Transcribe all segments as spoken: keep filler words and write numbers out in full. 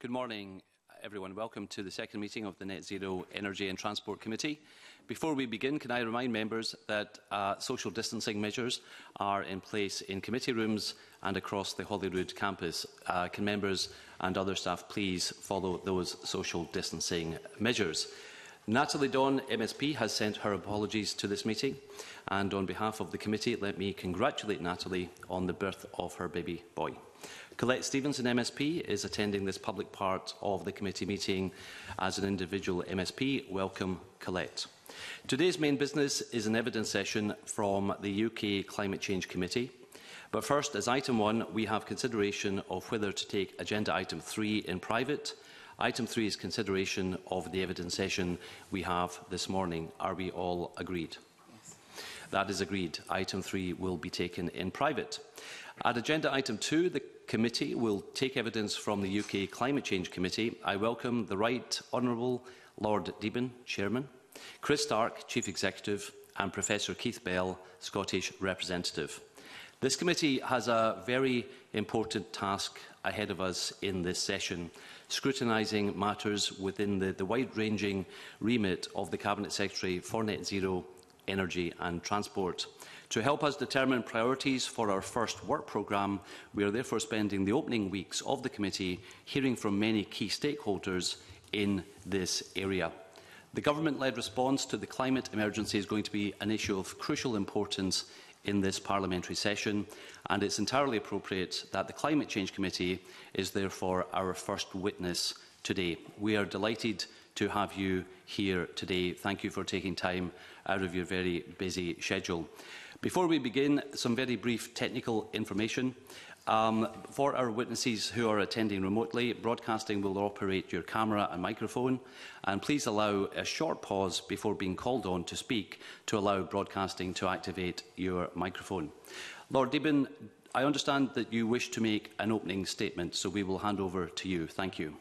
Good morning, everyone. Welcome to the second meeting of the Net Zero Energy and Transport Committee. Before we begin, can I remind members that uh, social distancing measures are in place in committee rooms and across the Holyrood campus. Uh, can members and other staff please follow those social distancing measures? Natalie Dawn, M S P, has sent her apologies to this meeting, and on behalf of the committee, let me congratulate Natalie on the birth of her baby boy. Colette Stevenson, M S P, is attending this public part of the committee meeting as an individual M S P. Welcome, Colette. Today's main business is an evidence session from the U K Climate Change Committee. But first, as item one, we have consideration of whether to take agenda item three in private. Item three is consideration of the evidence session we have this morning. Are we all agreed? Yes. That is agreed. Item three will be taken in private. At agenda item two, the committee will take evidence from the U K Climate Change Committee. I welcome the Right Honourable Lord Deben, Chairman, Chris Stark, Chief Executive, and Professor Keith Bell, Scottish Representative. This committee has a very important task ahead of us in this session, scrutinising matters within the, the wide-ranging remit of the Cabinet Secretary for Net Zero, Energy and Transport. To help us determine priorities for our first work programme, we are therefore spending the opening weeks of the committee hearing from many key stakeholders in this area. The government-led response to the climate emergency is going to be an issue of crucial importance in this parliamentary session, and it's entirely appropriate that the Climate Change Committee is therefore our first witness today. We are delighted to have you here today. Thank you for taking time out of your very busy schedule. Before we begin, some very brief technical information. Um, for our witnesses who are attending remotely, broadcasting will operate your camera and microphone, and please allow a short pause before being called on to speak to allow broadcasting to activate your microphone. Lord Deben, I understand that you wish to make an opening statement, so we will hand over to you. Thank you.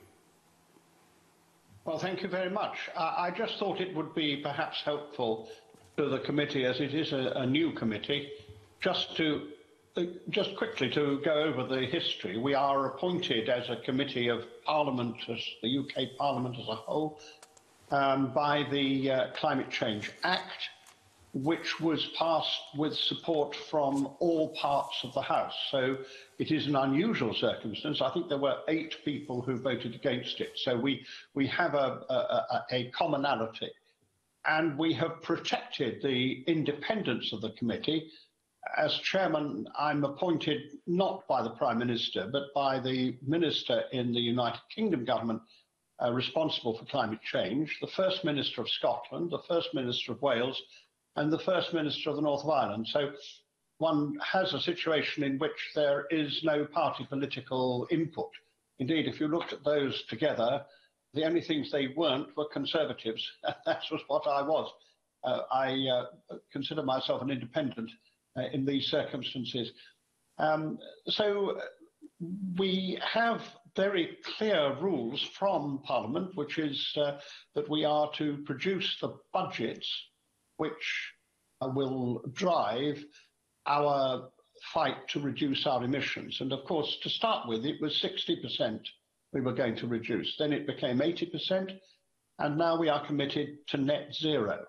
Well, thank you very much. Uh, I just thought it would be perhaps helpful to the committee, as it is a, a new committee, just to uh, just quickly to go over the history. We are appointed as a committee of Parliament, as the U K Parliament as a whole, um, by the uh, Climate Change Act, which was passed with support from all parts of the House. So it is an unusual circumstance. I think there were eight people who voted against it. So we, we have a, a, a commonality. And we have protected the independence of the committee. As chairman, I'm appointed not by the Prime Minister, but by the Minister in the United Kingdom government uh, responsible for climate change, the First Minister of Scotland, the First Minister of Wales, and the First Minister of the North of Ireland. So one has a situation in which there is no party political input. Indeed, if you looked at those together, the only things they weren't were Conservatives. That was what I was. Uh, I uh, consider myself an independent uh, in these circumstances. Um, so we have very clear rules from Parliament, which is uh, that we are to produce the budgets which uh, will drive our fight to reduce our emissions. And of course, to start with, it was sixty percent we were going to reduce. Then it became eighty percent, and now we are committed to net zero.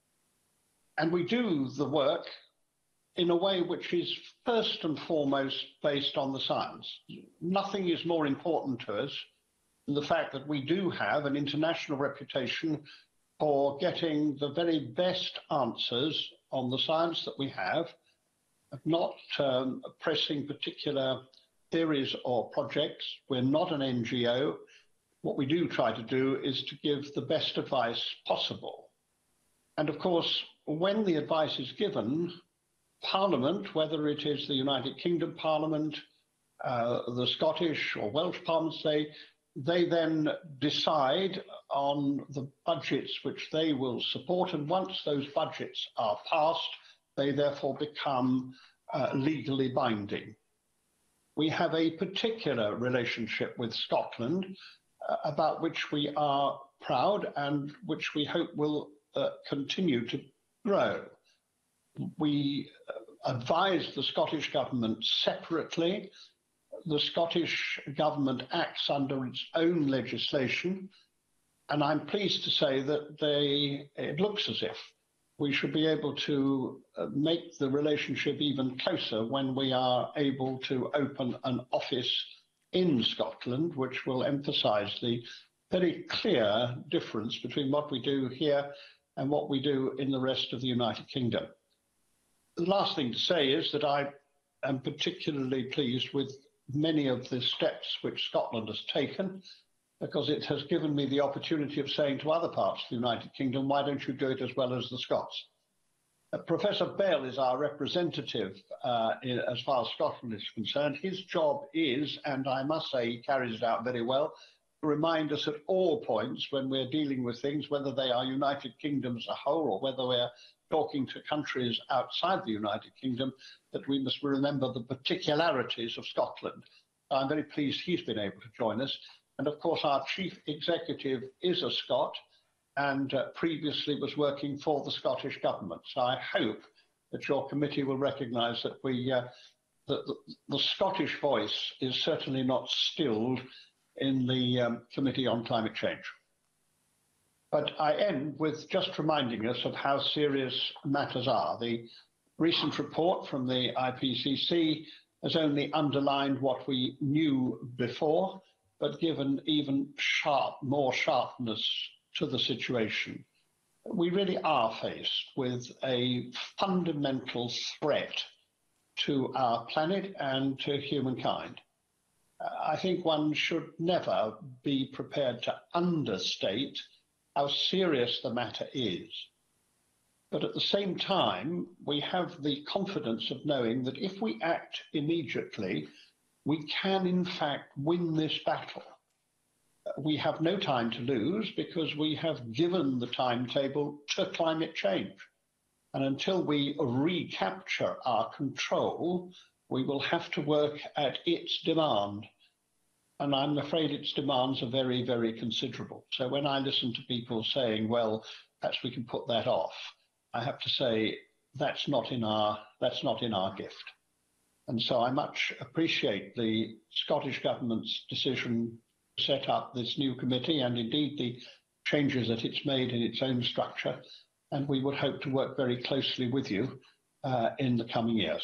And we do the work in a way which is first and foremost based on the science. Nothing is more important to us than the fact that we do have an international reputation for getting the very best answers on the science that we have, not um, pressing particular theories or projects. We're not an N G O. What we do try to do is to give the best advice possible. And of course, when the advice is given, Parliament, whether it is the United Kingdom Parliament, uh, the Scottish or Welsh Parliaments, they, they then decide on the budgets which they will support. And once those budgets are passed, they therefore become uh, legally binding. We have a particular relationship with Scotland uh, about which we are proud and which we hope will uh, continue to grow. We uh, advise the Scottish Government separately the Scottish Government acts under its own legislation, and I'm pleased to say that they, it looks as if we should be able to make the relationship even closer when we are able to open an office in Scotland, which will emphasise the very clear difference between what we do here and what we do in the rest of the United Kingdom. The last thing to say is that I am particularly pleased with many of the steps which Scotland has taken, because it has given me the opportunity of saying to other parts of the United Kingdom, why don't you do it as well as the Scots? Uh, Professor Bell is our representative uh, in, as far as Scotland is concerned. His job is, and I must say he carries it out very well, to remind us at all points when we're dealing with things, whether they are United Kingdom as a whole or whether we're talking to countries outside the United Kingdom, that we must remember the particularities of Scotland. I'm very pleased he's been able to join us. And of course, our chief executive is a Scot and uh, previously was working for the Scottish Government. So I hope that your committee will recognise that we, uh, the, the, the Scottish voice is certainly not stilled in the um, Committee on Climate Change. But I end with just reminding us of how serious matters are. The recent report from the I P C C has only underlined what we knew before, but given even sharp, more sharpness to the situation. We really are faced with a fundamental threat to our planet and to humankind. I think one should never be prepared to understate how serious the matter is. But at the same time, we have the confidence of knowing that if we act immediately, we can in fact win this battle. We have no time to lose because we have given the timetable to climate change. And until we recapture our control, we will have to work at its demand. And I'm afraid its demands are very, very considerable. So when I listen to people saying, well, perhaps we can put that off, I have to say that's not in our, that's not in our gift. And so I much appreciate the Scottish Government's decision to set up this new committee and indeed the changes that it's made in its own structure. And we would hope to work very closely with you uh, in the coming years.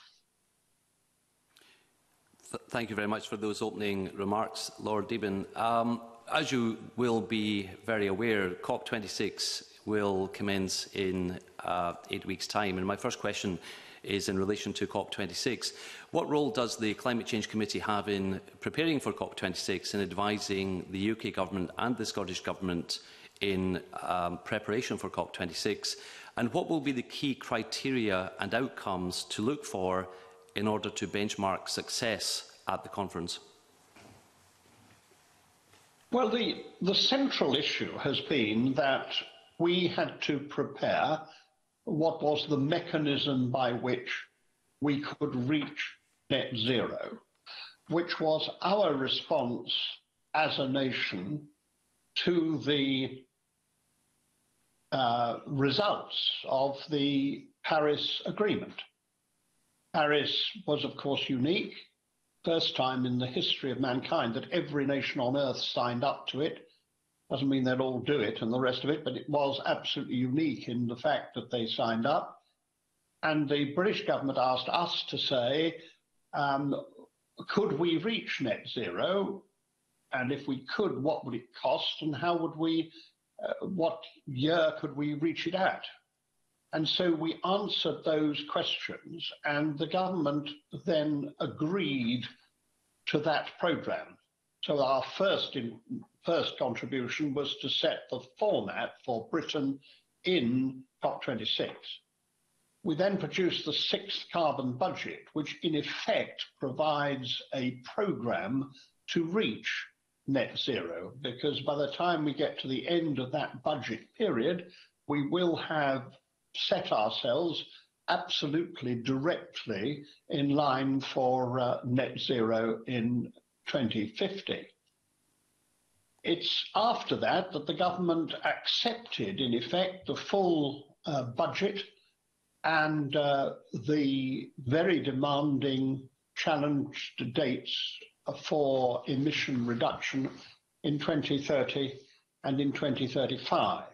Th thank you very much for those opening remarks, Lord Deben. Um, as you will be very aware, COP twenty-six will commence in uh, eight weeks' time. And my first question is in relation to COP twenty-six. What role does the Climate Change Committee have in preparing for COP twenty-six and advising the U K Government and the Scottish Government in um, preparation for COP twenty-six? And what will be the key criteria and outcomes to look for in order to benchmark success at the conference? Well, the, the central issue has been that we had to prepare what was the mechanism by which we could reach net zero, which was our response as a nation to the uh, results of the Paris Agreement. Paris was, of course, unique. First time in the history of mankind that every nation on earth signed up to it. Doesn't mean they'll all do it and the rest of it, but it was absolutely unique in the fact that they signed up. And the British government asked us to say, um, could we reach net zero? And if we could, what would it cost? And how would we, uh, what year could we reach it at? And so we answered those questions, and the government then agreed to that programme. So our first, in, first contribution was to set the format for Britain in COP twenty-six. We then produced the sixth carbon budget, which in effect provides a programme to reach net zero, because by the time we get to the end of that budget period, we will have set ourselves absolutely directly in line for uh, net zero in twenty fifty. It's after that that the government accepted, in effect, the full uh, budget and uh, the very demanding challenged dates for emission reduction in twenty thirty and in twenty thirty-five.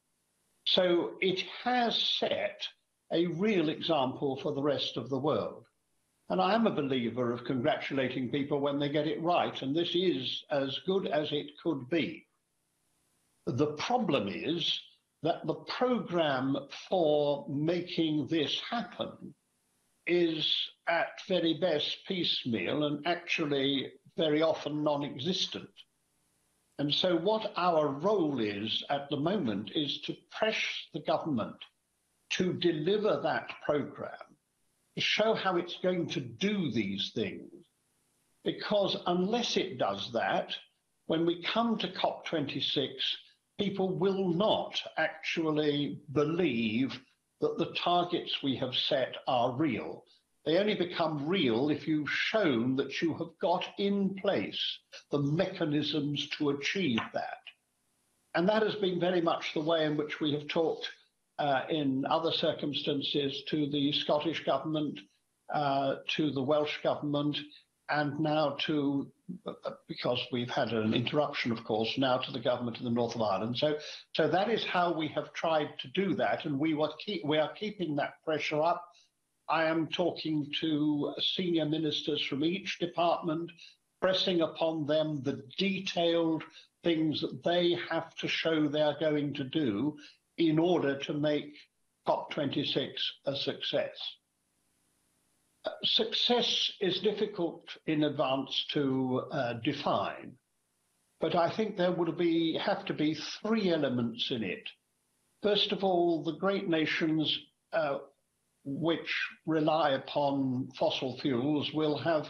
So it has set a real example for the rest of the world. And I am a believer of congratulating people when they get it right, and this is as good as it could be. The problem is that the programme for making this happen is at very best piecemeal and actually very often non-existent. And so what our role is at the moment is to press the government to deliver that programme, to show how it's going to do these things. Because unless it does that, when we come to COP twenty-six, people will not actually believe that the targets we have set are real. They only become real if you've shown that you have got in place the mechanisms to achieve that. And that has been very much the way in which we have talked uh, in other circumstances to the Scottish government, uh, to the Welsh government, and now to, because we've had an interruption, of course, now to the government of the North of Ireland. So, so that is how we have tried to do that, and we, were keep, we are keeping that pressure up. I am talking to senior ministers from each department, pressing upon them the detailed things that they have to show they're going to do in order to make COP twenty-six a success. Uh, success is difficult in advance to uh, define, but I think there would be have to be three elements in it. First of all, the great nations uh, which rely upon fossil fuels will have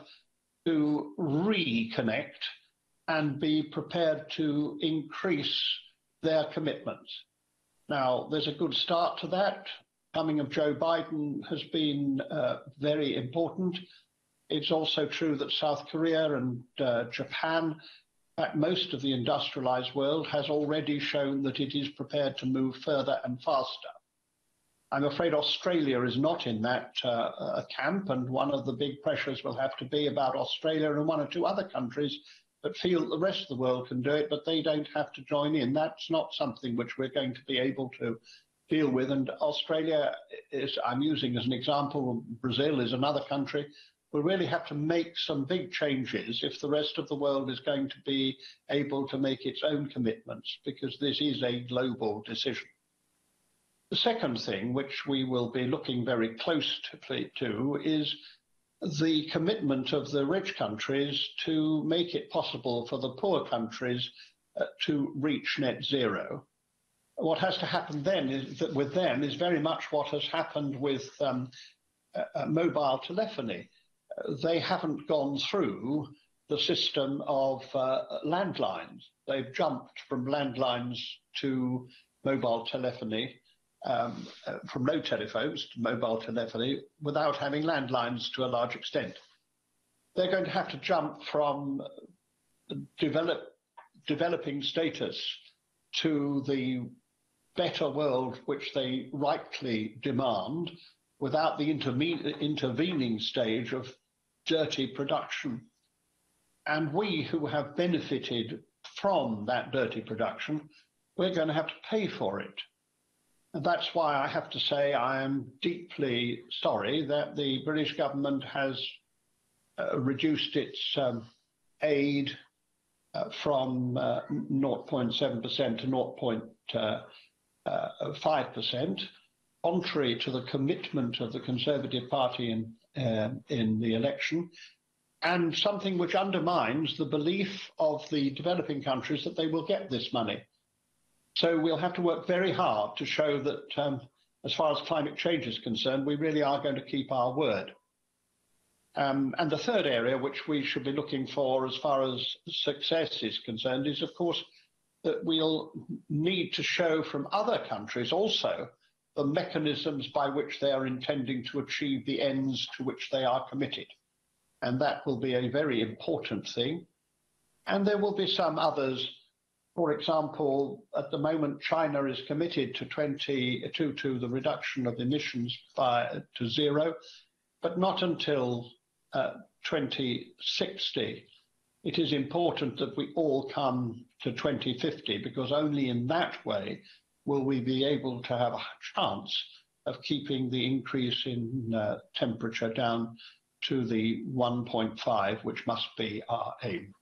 to reconnect and be prepared to increase their commitments. Now, there's a good start to that. Coming of Joe Biden has been uh, very important. It's also true that South Korea and uh, Japan, in fact, most of the industrialized world, has already shown that it is prepared to move further and faster. I'm afraid Australia is not in that uh, camp, and one of the big pressures will have to be about Australia and one or two other countries that feel that the rest of the world can do it, but they don't have to join in. That's not something which we're going to be able to deal with. And Australia is, I'm using as an example, Brazil is another country, will really have to make some big changes if the rest of the world is going to be able to make its own commitments, because this is a global decision. The second thing, which we will be looking very closely to, is the commitment of the rich countries to make it possible for the poor countries uh, to reach net zero. What has to happen then is that with them is very much what has happened with um, uh, mobile telephony. Uh, they haven't gone through the system of uh, landlines. They've jumped from landlines to mobile telephony, um, uh, from no telephones to mobile telephony without having landlines to a large extent. They're going to have to jump from develop, developing status to the better world which they rightly demand without the interve- intervening stage of dirty production. And we who have benefited from that dirty production, we're going to have to pay for it. And that's why I have to say I am deeply sorry that the British government has uh, reduced its um, aid uh, from uh, zero point seven percent to zero point five percent, contrary to the commitment of the Conservative Party in, uh, in the election, and something which undermines the belief of the developing countries that they will get this money. So we'll have to work very hard to show that, um, as far as climate change is concerned, we really are going to keep our word. Um, and the third area which we should be looking for as far as success is concerned is, of course, that we'll need to show from other countries also the mechanisms by which they are intending to achieve the ends to which they are committed. And that will be a very important thing. And there will be some others. For example, at the moment, China is committed to twenty to, to the reduction of emissions by, to zero, but not until uh, twenty sixty, it is important that we all come to twenty fifty, because only in that way will we be able to have a chance of keeping the increase in uh, temperature down to the one point five, which must be our aim.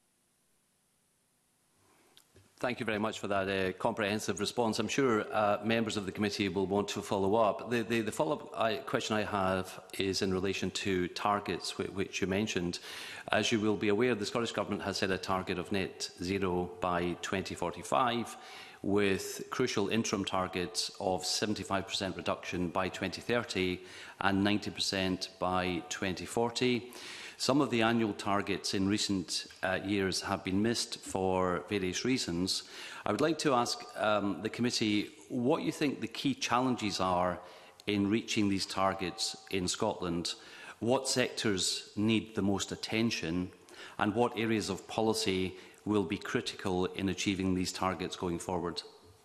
Thank you very much for that uh, comprehensive response. I'm sure uh, members of the committee will want to follow up. The, the, the follow-up question I have is in relation to targets, which, which you mentioned. As you will be aware, the Scottish Government has set a target of net zero by twenty forty-five, with crucial interim targets of seventy-five percent reduction by twenty thirty and ninety percent by twenty forty. Some of the annual targets in recent uh, years have been missed for various reasons. I would like to ask um, the committee what you think the key challenges are in reaching these targets in Scotland, what sectors need the most attention, and what areas of policy will be critical in achieving these targets going forward.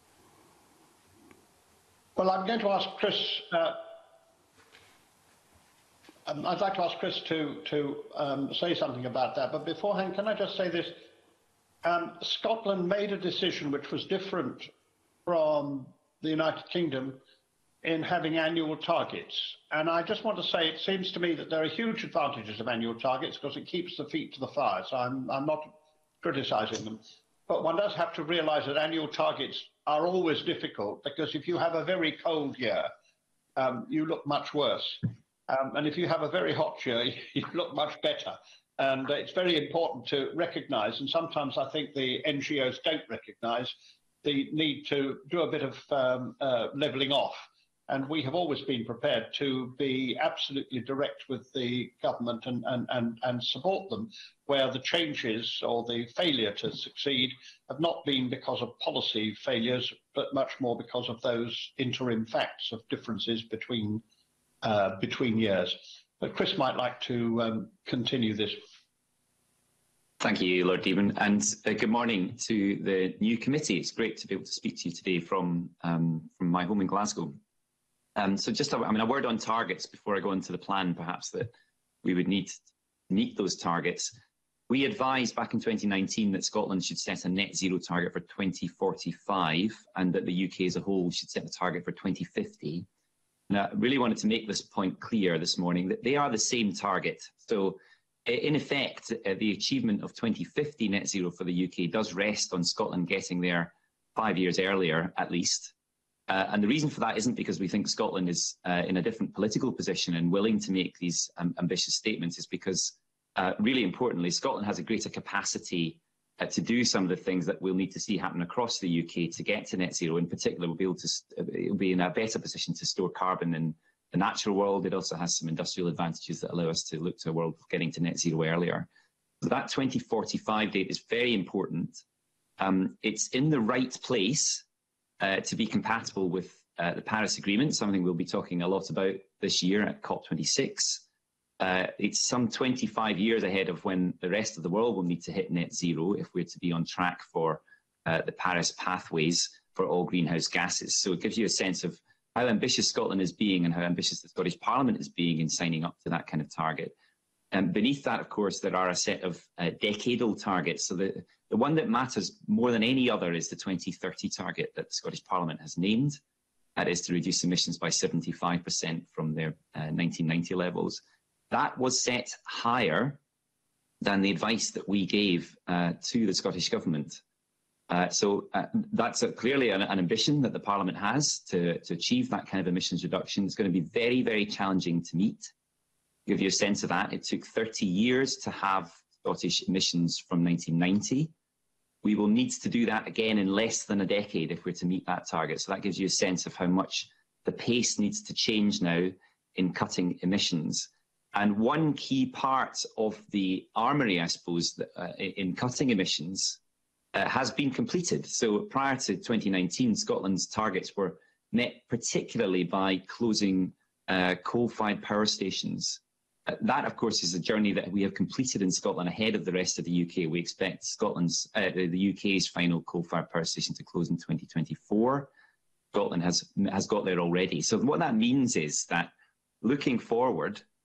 Well, I'm going to ask Chris. Uh, um, I'd like to ask Chris to to um, say something about that. But beforehand, can I just say this? Um, Scotland made a decision which was different from the United Kingdom in having annual targets. And I just want to say, it seems to me that there are huge advantages of annual targets because it keeps the feet to the fire. So I'm, I'm not criticising them. But one does have to realise that annual targets are always difficult, because if you have a very cold year, um, you look much worse. Um, and if you have a very hot year, you look much better. And uh, it's very important to recognise, and sometimes I think the N G Os don't recognise, the need to do a bit of um, uh, levelling off. And we have always been prepared to be absolutely direct with the government and, and, and, and support them where the changes or the failure to succeed have not been because of policy failures, but much more because of those interim facts of differences between, uh, between years. But Chris might like to um, continue this. Thank you, Lord Deevan, and uh, good morning to the new committee. It's great to be able to speak to you today from, um, from my home in Glasgow. Um, so just, a, I mean, a word on targets before I go into the plan, perhaps, that we would need to meet those targets. We advised back in twenty nineteen that Scotland should set a net zero target for twenty forty-five and that the U K as a whole should set a target for twenty fifty. Now, I really wanted to make this point clear this morning, that they are the same target. So, in effect, uh, the achievement of twenty fifty net zero for the U K does rest on Scotland getting there five years earlier, at least. Uh, and the reason for that isn't because we think Scotland is uh, in a different political position and willing to make these um, ambitious statements. It's because, uh, really importantly, Scotland has a greater capacity uh, to do some of the things that we'll need to see happen across the U K to get to net zero. In particular, we'll be able to, it'll be in a better position to store carbon in the natural world. It also has some industrial advantages that allow us to look to a world of getting to net zero earlier. So that twenty forty-five date is very important. Um, it's in the right place Uh, to be compatible with uh, the Paris Agreement, something we'll be talking a lot about this year at COP twenty-six. Uh, it's some twenty-five years ahead of when the rest of the world will need to hit net zero if we're to be on track for uh, the Paris pathways for all greenhouse gases. So it gives you a sense of how ambitious Scotland is being and how ambitious the Scottish Parliament is being in signing up to that kind of target. And beneath that, of course, there are a set of uh, decadal targets. So the, the one that matters more than any other is the twenty thirty target that the Scottish Parliament has named. That is to reduce emissions by seventy-five percent from their uh, nineteen ninety levels. That was set higher than the advice that we gave uh, to the Scottish Government. Uh, so uh, that's a, clearly an, an ambition that the Parliament has to, to achieve that kind of emissions reduction. It's going to be very, very challenging to meet. To give you a sense of that, it took thirty years to have Scottish emissions from nineteen ninety. We will need to do that again in less than a decade if we're to meet that target. So that gives you a sense of how much the pace needs to change now in cutting emissions. And one key part of the armoury, I suppose, that, uh, in cutting emissions uh, has been completed. So prior to twenty nineteen, Scotland's targets were met particularly by closing uh, coal-fired power stations. Uh, that, of course, is a journey that we have completed in Scotland ahead of the rest of the U K. We expect Scotland's, uh, the U K's final coal-fired power station to close in twenty twenty-four. Scotland has, has got there already. So what that means is that looking forward,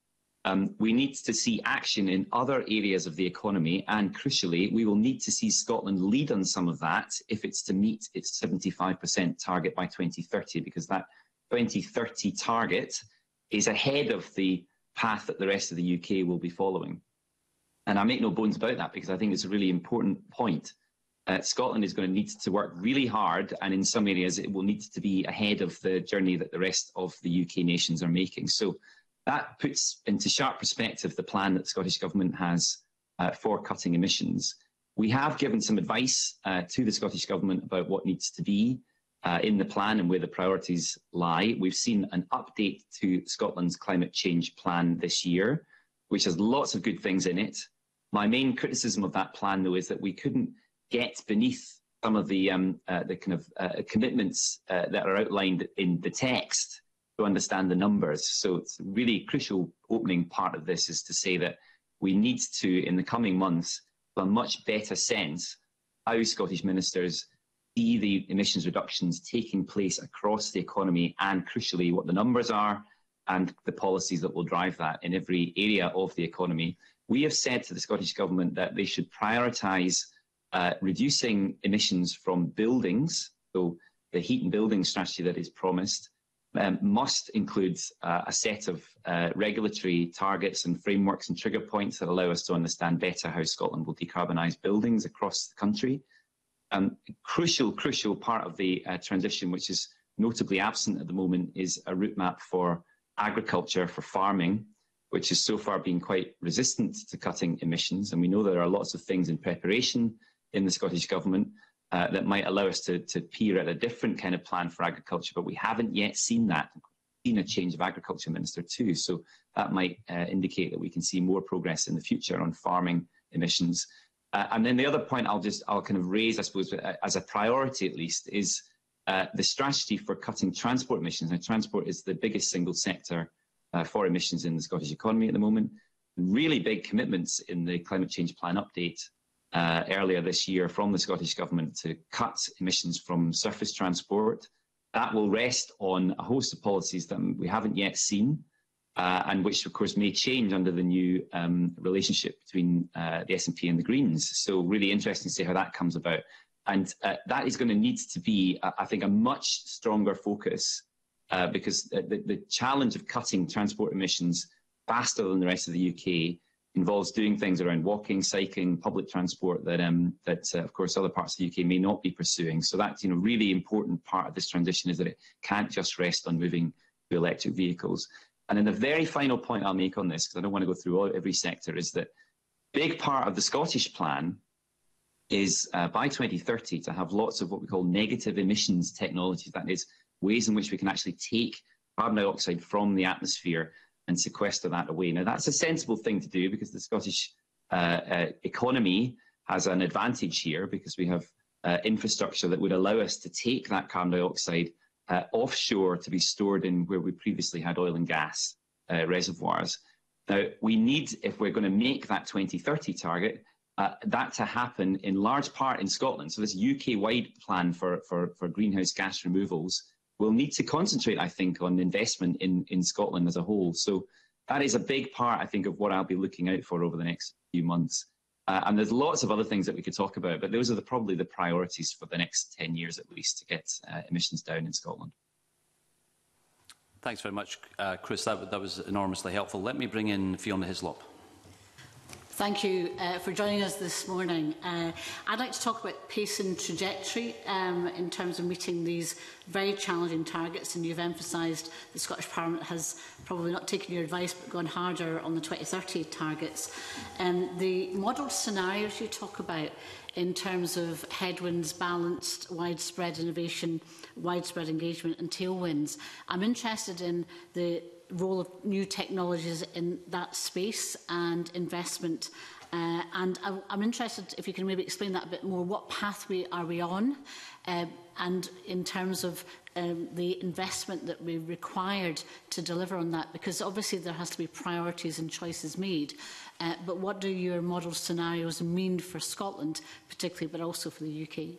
Um, we need to see action in other areas of the economy, and crucially, we will need to see Scotland lead on some of that if it's to meet its seventy-five percent target by twenty thirty, because that twenty thirty target is ahead of the path that the rest of the U K will be following. And I make no bones about that, because I think it's a really important point. Uh, Scotland is going to need to work really hard, and in some areas it will need to be ahead of the journey that the rest of the U K nations are making. So that puts into sharp perspective the plan that the Scottish Government has uh, for cutting emissions. We have given some advice uh, to the Scottish Government about what needs to be uh, in the plan and where the priorities lie. We've seen an update to Scotland's climate change plan this year, which has lots of good things in it. My main criticism of that plan, though, is that we couldn't get beneath some of the, um, uh, the kind of uh, commitments uh, that are outlined in the text to understand the numbers. So it's a really crucial opening part of this is to say that we need to, in the coming months, have a much better sense how Scottish ministers see the emissions reductions taking place across the economy, and crucially what the numbers are and the policies that will drive that in every area of the economy. We have said to the Scottish Government that they should prioritise uh, reducing emissions from buildings, so the heat and building strategy that is promised, Um, must include uh, a set of uh, regulatory targets and frameworks and trigger points that allow us to understand better how Scotland will decarbonise buildings across the country. Um, crucial, crucial part of the uh, transition, which is notably absent at the moment, is a route map for agriculture, for farming, which has so far been quite resistant to cutting emissions. And we know there are lots of things in preparation in the Scottish Government Uh, that might allow us to, to peer at a different kind of plan for agriculture, but we haven't yet seen that. We've seen a change of agriculture minister too, so that might uh, indicate that we can see more progress in the future on farming emissions. Uh, and then the other point I'll just I'll kind of raise, I suppose, as a priority at least, is uh, the strategy for cutting transport emissions. Now, transport is the biggest single sector uh, for emissions in the Scottish economy at the moment. Really big commitments in the climate change plan update Uh, earlier this year from the Scottish Government to cut emissions from surface transport. That will rest on a host of policies that we haven't yet seen, uh, and which of course may change under the new um, relationship between uh, the S N P and the Greens. So really interesting to see how that comes about. And uh, that is going to need to be, uh, I think, a much stronger focus, uh, because the, the challenge of cutting transport emissions faster than the rest of the U K involves doing things around walking, cycling, public transport that, um, that uh, of course, other parts of the U K may not be pursuing. So that's, you know, really important part of this transition, is that it can't just rest on moving to electric vehicles. And then the very final point I'll make on this, because I don't want to go through all, every sector, is that a big part of the Scottish plan is uh, by twenty thirty to have lots of what we call negative emissions technologies. That is, ways in which we can actually take carbon dioxide from the atmosphere and sequester that away. Now, that's a sensible thing to do, because the Scottish uh, uh, economy has an advantage here, because we have uh, infrastructure that would allow us to take that carbon dioxide uh, offshore to be stored in where we previously had oil and gas uh, reservoirs. Now, we need, if we're going to make that twenty thirty target, uh, that to happen in large part in Scotland. So this U K-wide plan for, for, for greenhouse gas removals will need to concentrate, I think, on investment in, in Scotland as a whole. So that is a big part, I think, of what I'll be looking out for over the next few months. Uh, and there's lots of other things that we could talk about, but those are the, probably the priorities for the next ten years at least, to get uh, emissions down in Scotland. Thanks very much, uh, Chris. That, that was enormously helpful. Let me bring in Fiona Hislop. Thank you uh, for joining us this morning. Uh, I'd like to talk about pace and trajectory um, in terms of meeting these very challenging targets, and you've emphasised the Scottish Parliament has probably not taken your advice but gone harder on the twenty thirty targets. Um, the modelled scenarios you talk about in terms of headwinds, balanced, widespread innovation, widespread engagement and tailwinds, I'm interested in the role of new technologies in that space and investment. Uh, and I, I'm interested if you can maybe explain that a bit more. What pathway are we on? Uh, and in terms of um, the investment that we required to deliver on that, because obviously there has to be priorities and choices made. Uh, but what do your model scenarios mean for Scotland, particularly, but also for the U K?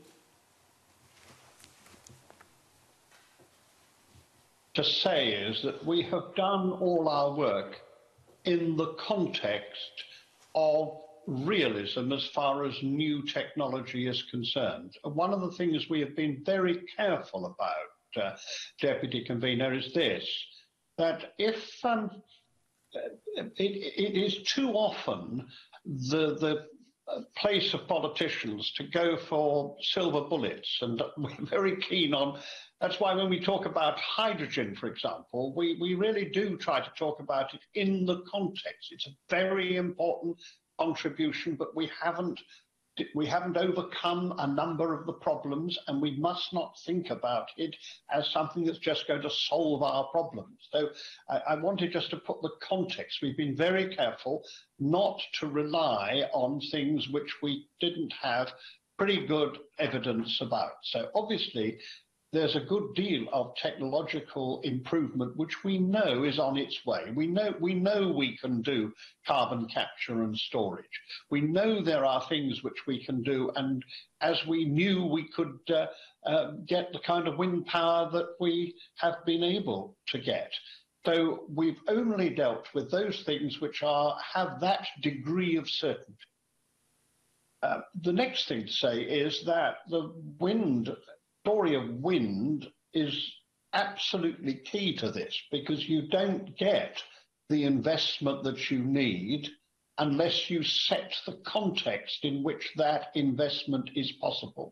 To say is that we have done all our work in the context of realism as far as new technology is concerned. One of the things we have been very careful about, uh, Deputy Convener, is this, that if um, it, it is too often the, the place of politicians to go for silver bullets, and we're very keen on. That's why when we talk about hydrogen, for example, we, we really do try to talk about it in the context. It's a very important contribution, but we haven't we haven't overcome a number of the problems, and we must not think about it as something that's just going to solve our problems. So I, I wanted just to put the context. We've been very careful not to rely on things which we didn't have pretty good evidence about. So obviously, there's a good deal of technological improvement which we know is on its way. We know we know we can do carbon capture and storage. We know there are things which we can do, and as we knew we could uh, uh, get the kind of wind power that we have been able to get. So we've only dealt with those things which are have that degree of certainty. Uh, the next thing to say is that the wind story of wind is absolutely key to this, because you don't get the investment that you need unless you set the context in which that investment is possible.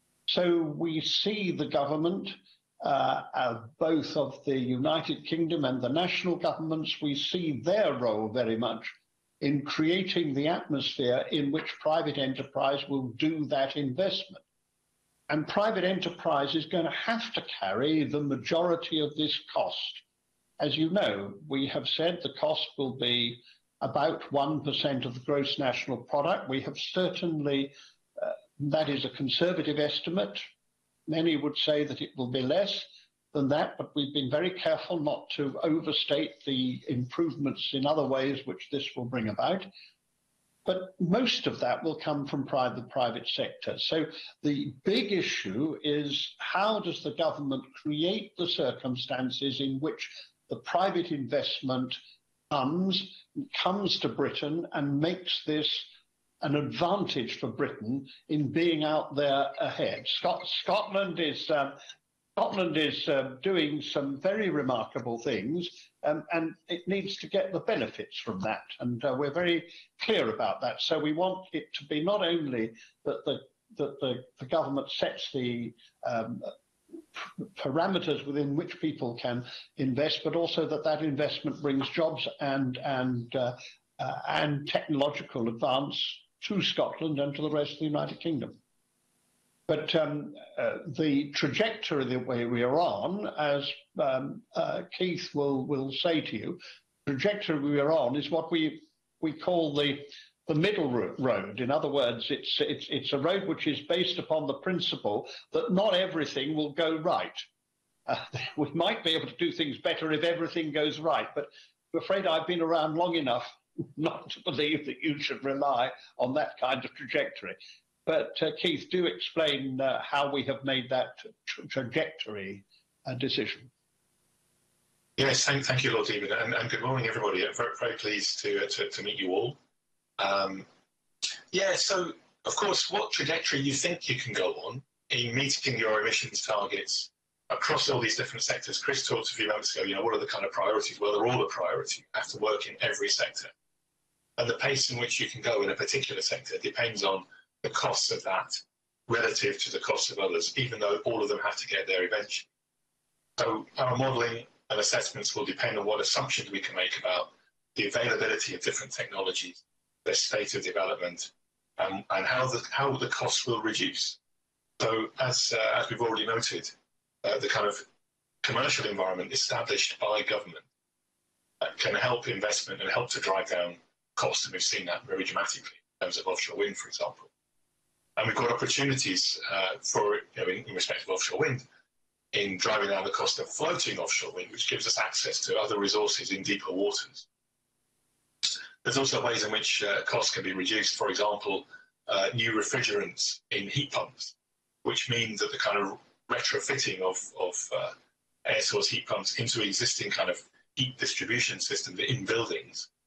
So we see the government, uh, uh, both of the United Kingdom and the national governments, we see their role very much in creating the atmosphere in which private enterprise will do that investment. And private enterprise is going to have to carry the majority of this cost. As you know, we have said the cost will be about one percent of the gross national product. We have certainly, uh, that is a conservative estimate. Many would say that it will be less than that, but we've been very careful not to overstate the improvements in other ways which this will bring about. But most of that will come from private, the private sector. So the big issue is, how does the government create the circumstances in which the private investment comes, comes to Britain and makes this an advantage for Britain in being out there ahead. Scot Scotland is um, Scotland is uh, doing some very remarkable things, um, and it needs to get the benefits from that. And uh, we're very clear about that. So we want it to be not only that the, that the, the government sets the um, parameters within which people can invest, but also that that investment brings jobs and, and, uh, uh, and technological advance to Scotland and to the rest of the United Kingdom. But um, uh, the trajectory that we, we are on, as um, uh, Keith will, will say to you, the trajectory we are on is what we, we call the, the middle road. In other words, it's, it's, it's a road which is based upon the principle that not everything will go right. Uh, we might be able to do things better if everything goes right, but I'm afraid I've been around long enough not to believe that you should rely on that kind of trajectory. But uh, Keith, do explain uh, how we have made that tra trajectory uh, decision. Yes, thank, thank you, Lord Demon, and, and good morning, everybody. I'm very, very pleased to, to, to meet you all. Um, yeah, so, of course, what trajectory you think you can go on in meeting your emissions targets across all these different sectors. Chris talked a few moments ago, you know, what are the kind of priorities? Well, they're all a priority. You have to work in every sector. And the pace in which you can go in a particular sector depends on the costs of that relative to the costs of others, even though all of them have to get there eventually. So our modelling and assessments will depend on what assumptions we can make about the availability of different technologies, their state of development, um, and how the, how the costs will reduce. So as, uh, as we've already noted, uh, the kind of commercial environment established by government uh, can help investment and help to drive down costs, and we've seen that very dramatically in terms of offshore wind, for example. And we've got opportunities uh, for, you know, in, in respect of offshore wind, in driving down the cost of floating offshore wind, which gives us access to other resources in deeper waters. There's also ways in which uh, costs can be reduced, for example, uh, new refrigerants in heat pumps, which means that the kind of retrofitting of, of uh, air source heat pumps into existing kind of heat distribution systems in buildings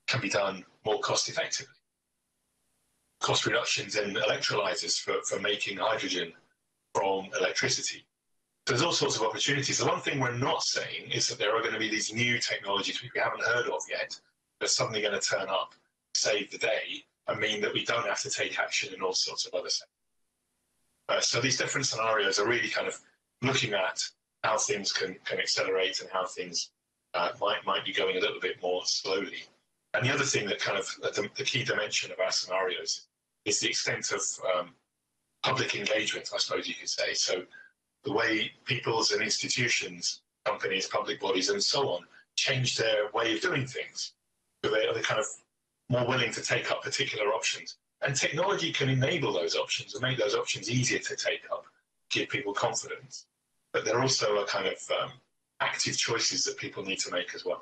can be done more cost effectively. Cost reductions in electrolyzers for, for making hydrogen from electricity. So there's all sorts of opportunities. The one thing we're not saying is that there are going to be these new technologies we haven't heard of yet that are suddenly going to turn up, save the day, and mean that we don't have to take action in all sorts of other sectors. Uh, so these different scenarios are really kind of looking at how things can, can accelerate and how things uh, might, might be going a little bit more slowly. And the other thing that kind of, the, the key dimension of our scenarios is the extent of um, public engagement, I suppose you could say. So the way peoples and institutions, companies, public bodies, and so on, change their way of doing things. So they are kind of more willing to take up particular options. And technology can enable those options and make those options easier to take up, give people confidence. But there also are kind of um, active choices that people need to make as well.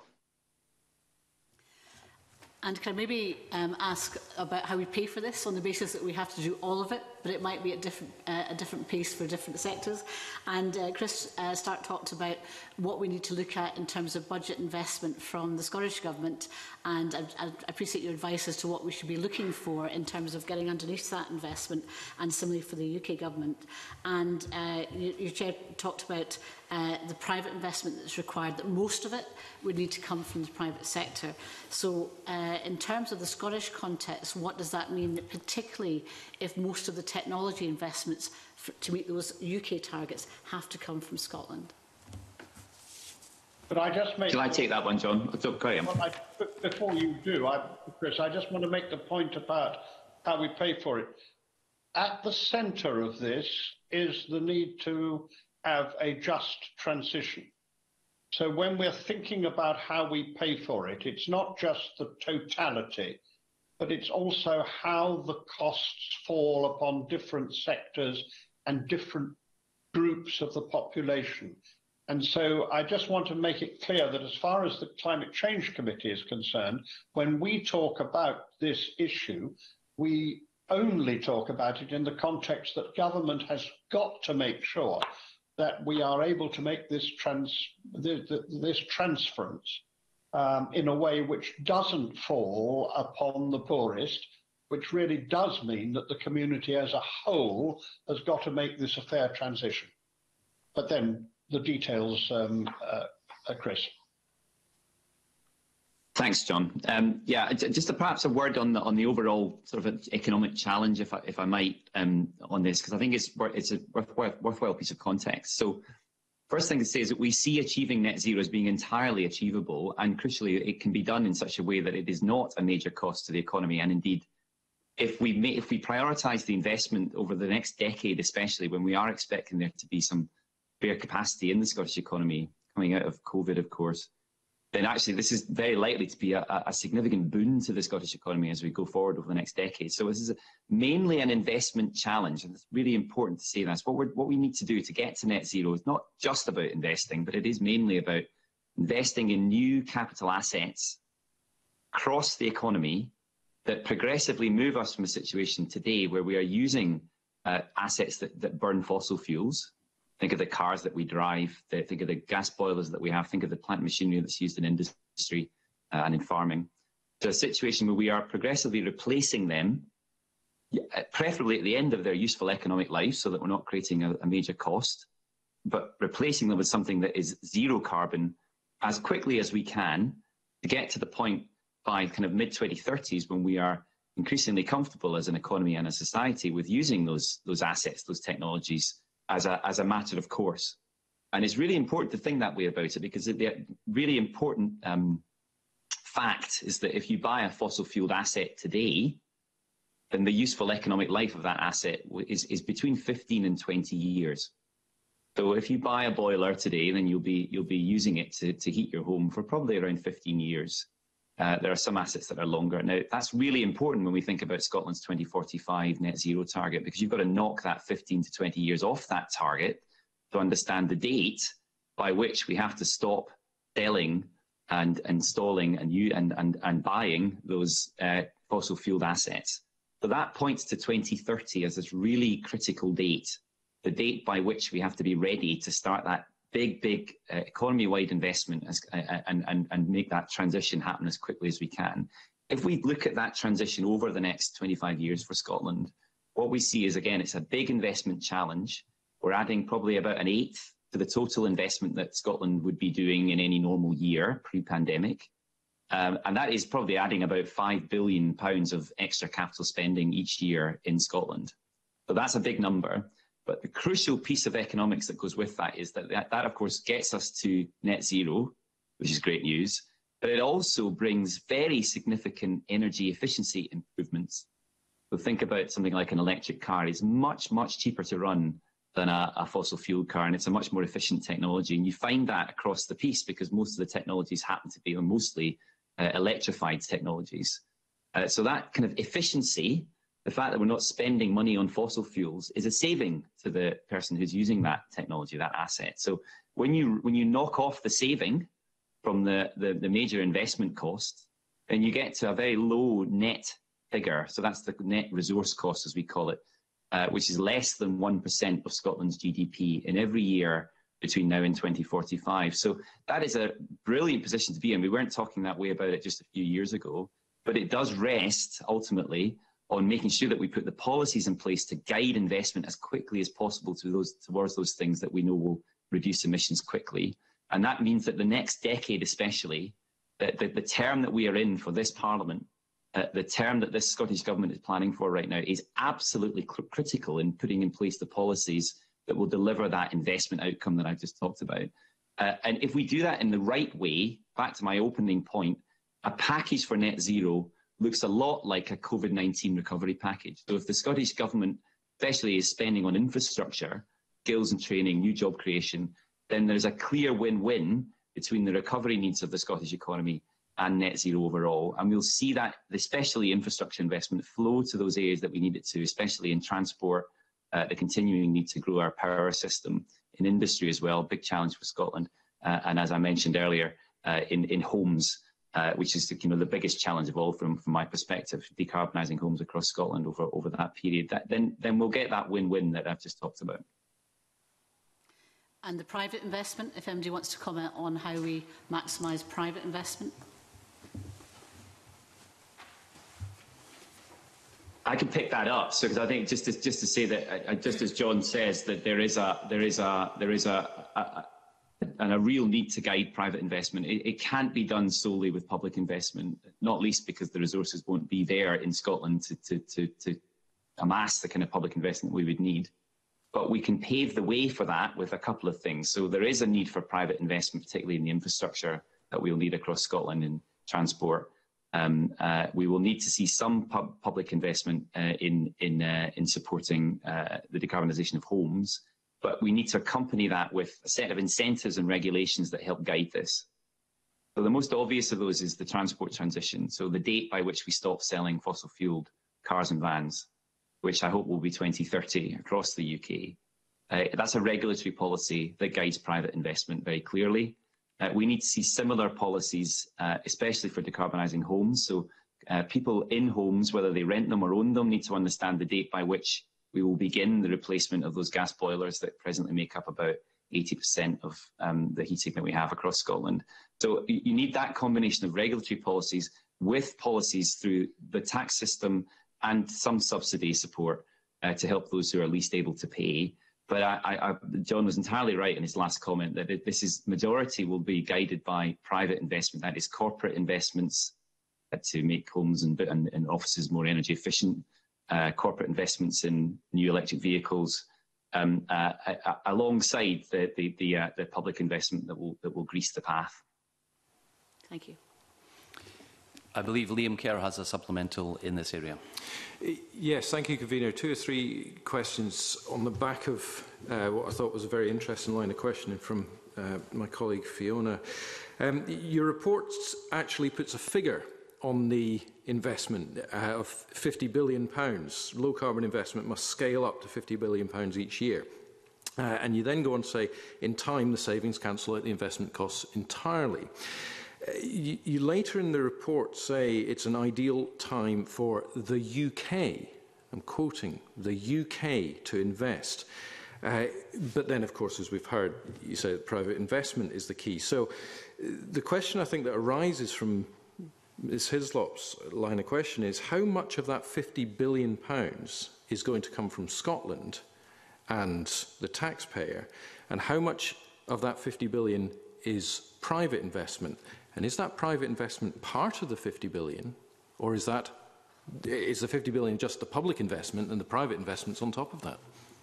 And can I maybe um, ask about how we pay for this on the basis that we have to do all of it, but it might be at different, uh, a different pace for different sectors? And uh, Chris uh, Stark talked about what we need to look at in terms of budget investment from the Scottish Government, and I, I appreciate your advice as to what we should be looking for in terms of getting underneath that investment, and similarly for the U K Government. And uh, your, your Chair talked about uh, the private investment that's required, that most of it would need to come from the private sector. So uh, in terms of the Scottish context, what does that mean, particularly if most of the technology investments for, to meet those U K targets have to come from Scotland? But I just make... Shall I take that one, John? Carry on. Well, I, before you do, I, Chris, I just want to make the point about how we pay for it. At the centre of this is the need to have a just transition. So when we're thinking about how we pay for it, it's not just the totality, but it's also how the costs fall upon different sectors and different groups of the population. And so I just want to make it clear that as far as the Climate Change Committee is concerned, when we talk about this issue, we only talk about it in the context that government has got to make sure that we are able to make this, trans, this, this transference um, in a way which doesn't fall upon the poorest, which really does mean that the community as a whole has got to make this a fair transition. But then the details, um, uh, uh, Chris. Thanks, John. Um, yeah, just a, perhaps a word on the on the overall sort of economic challenge, if I, if I might, um, on this, because I think it's it's a worthwhile, worthwhile piece of context. So, first thing to say is that we see achieving net zero as being entirely achievable, and crucially, it can be done in such a way that it is not a major cost to the economy. And indeed, if we may, if we prioritise the investment over the next decade, especially when we are expecting there to be some spare capacity in the Scottish economy coming out of COVID, of course, then actually this is very likely to be a, a significant boon to the Scottish economy as we go forward over the next decade. So this is a, mainly an investment challenge, and it's really important to say that. What, we're, what we need to do to get to net zero is not just about investing, but it is mainly about investing in new capital assets across the economy that progressively move us from a situation today where we are using uh, assets that, that burn fossil fuels. Think of the cars that we drive, the, think of the gas boilers that we have, think of the plant machinery that's used in industry uh, and in farming, to a situation where we are progressively replacing them, preferably at the end of their useful economic life so that we're not creating a, a major cost, but replacing them with something that is zero carbon as quickly as we can to get to the point by kind of mid twenty thirties when we are increasingly comfortable as an economy and a society with using those, those assets, those technologies, as a, as a matter of course. And it's really important to think that way about it, because the really important um, fact is that if you buy a fossil fueled asset today, then the useful economic life of that asset is, is between fifteen and twenty years. So if you buy a boiler today, then you'll be, you'll be using it to, to heat your home for probably around fifteen years. Uh, there are some assets that are longer. Now, that's really important when we think about Scotland's twenty forty-five net zero target, because you've got to knock that fifteen to twenty years off that target to understand the date by which we have to stop selling and installing and, and, and, and buying those uh, fossil fueled assets. So that points to twenty thirty as this really critical date, the date by which we have to be ready to start that big, big uh, economy-wide investment as, uh, and, and, and make that transition happen as quickly as we can. if we look at that transition over the next twenty-five years for Scotland, what we see is, again, it's a big investment challenge. We're adding probably about an eighth to the total investment that Scotland would be doing in any normal year pre-pandemic. Um, and that is probably adding about five billion pounds of extra capital spending each year in Scotland. So that's a big number. But the crucial piece of economics that goes with that is that that, that of course, gets us to net zero, which is great news. But it also brings very significant energy efficiency improvements. So think about something like an electric car. It's much, much cheaper to run than a, a fossil fuel car, and it's a much more efficient technology. And you find that across the piece because most of the technologies happen to be mostly uh, electrified technologies. Uh, so that kind of efficiency, the fact that we're not spending money on fossil fuels, is a saving to the person who's using that technology, that asset. So when you when you knock off the saving from the, the, the major investment cost, then you get to a very low net figure. So that's the net resource cost, as we call it, uh, which is less than one percent of Scotland's G D P in every year between now and twenty forty-five. So that is a brilliant position to be in. We weren't talking that way about it just a few years ago, but it does rest ultimately on making sure that we put the policies in place to guide investment as quickly as possible to those, towards those things that we know will reduce emissions quickly. And that means that the next decade especially, the, the, the term that we are in for this Parliament, uh, the term that this Scottish Government is planning for right now, is absolutely cr critical in putting in place the policies that will deliver that investment outcome that I've just talked about. Uh, and if we do that in the right way, back to my opening point, a package for net zero looks a lot like a COVID nineteen recovery package. So if the Scottish Government especially is spending on infrastructure, skills and training, new job creation, then there's a clear win-win between the recovery needs of the Scottish economy and net zero overall. And we'll see that, especially infrastructure investment, flow to those areas that we need it to, especially in transport, uh, the continuing need to grow our power system, in industry as well, big challenge for Scotland. Uh, and as I mentioned earlier, uh, in, in homes, uh, which is the, you know, the biggest challenge of all from, from my perspective, decarbonising homes across Scotland over, over that period. That, then, then we'll get that win-win that I've just talked about. And the private investment, if anybody wants to comment on how we maximise private investment? I can pick that up. So, because I think just to, just to say that, uh, just as John says, that there is a there is a there is a, a, a and a real need to guide private investment. It, it can't be done solely with public investment, not least because the resources won't be there in Scotland to to to, to amass the kind of public investment we would need. But we can pave the way for that with a couple of things. So there is a need for private investment, particularly in the infrastructure that we'll need across Scotland in transport. Um, uh, we will need to see some pub public investment uh, in in uh, in supporting uh, the decarbonisation of homes, but we need to accompany that with a set of incentives and regulations that help guide this. So the most obvious of those is the transport transition. So the date by which we stop selling fossil-fuelled cars and vans, which I hope will be twenty thirty across the U K. Uh, that's a regulatory policy that guides private investment very clearly. Uh, we need to see similar policies, uh, especially for decarbonising homes. So uh, people in homes, whether they rent them or own them, need to understand the date by which we will begin the replacement of those gas boilers that presently make up about eighty percent of um, the heating that we have across Scotland. So you need that combination of regulatory policies with policies through the tax system and some subsidy support uh, to help those who are least able to pay. But I, I, John was entirely right in his last comment that it, this is majority will be guided by private investment, that is corporate investments uh, to make homes and, and, and offices more energy efficient, uh, corporate investments in new electric vehicles, um, uh, uh, alongside the, the, the, uh, the public investment that will, that will grease the path. Thank you. I believe Liam Kerr has a supplemental in this area. Yes, thank you, Convener. Two or three questions on the back of uh, what I thought was a very interesting line of questioning from uh, my colleague Fiona. Um, your report actually puts a figure on the investment uh, of fifty billion pounds. Low carbon investment must scale up to fifty billion pounds each year. Uh, and you then go on to say, in time, the savings cancel out the investment costs entirely. You, you later in the report say it's an ideal time for the U K, I'm quoting, the U K to invest. Uh, but then, of course, as we've heard, you say that private investment is the key. So uh, the question I think that arises from Miz Hislop's line of question is, how much of that fifty billion pounds is going to come from Scotland and the taxpayer, and how much of that fifty billion pounds is private investment? And is that private investment part of the fifty billion pounds, or is that is the fifty billion pounds just the public investment and the private investments on top of that?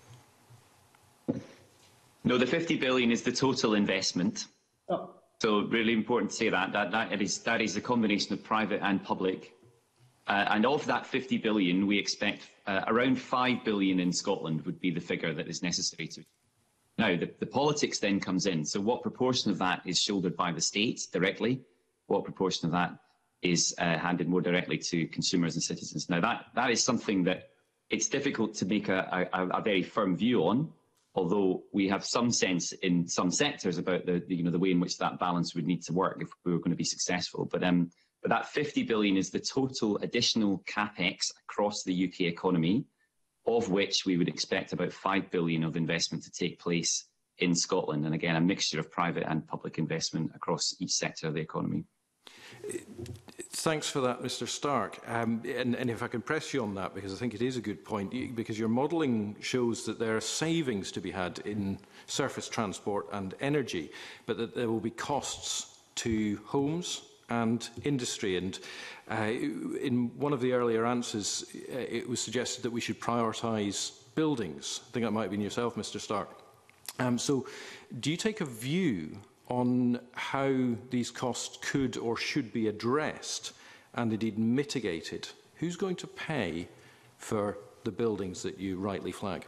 No, the fifty billion pounds is the total investment. Oh. So really important to say that that that is that is a combination of private and public. Uh, and of that fifty billion pounds, we expect uh, around five billion pounds in Scotland would be the figure that is necessary to. Now, the, the politics then comes in. So what proportion of that is shouldered by the state directly? What proportion of that is uh, handed more directly to consumers and citizens? Now, that, that is something that it's difficult to make a, a, a very firm view on, although we have some sense in some sectors about the, the, you know, the way in which that balance would need to work if we were going to be successful. But, um, but that fifty billion pounds is the total additional capex across the U K economy, of which we would expect about five billion pounds of investment to take place in Scotland. And again, a mixture of private and public investment across each sector of the economy. Thanks for that, Mr Stark. Um, and, and if I can press you on that, because I think it is a good point, because your modelling shows that there are savings to be had in surface transport and energy, but that there will be costs to homes and industry. And uh, in one of the earlier answers, uh, it was suggested that we should prioritise buildings. I think that might have been yourself, Mr Stark. Um, so do you take a view on how these costs could or should be addressed and indeed mitigated? Who's going to pay for the buildings that you rightly flag?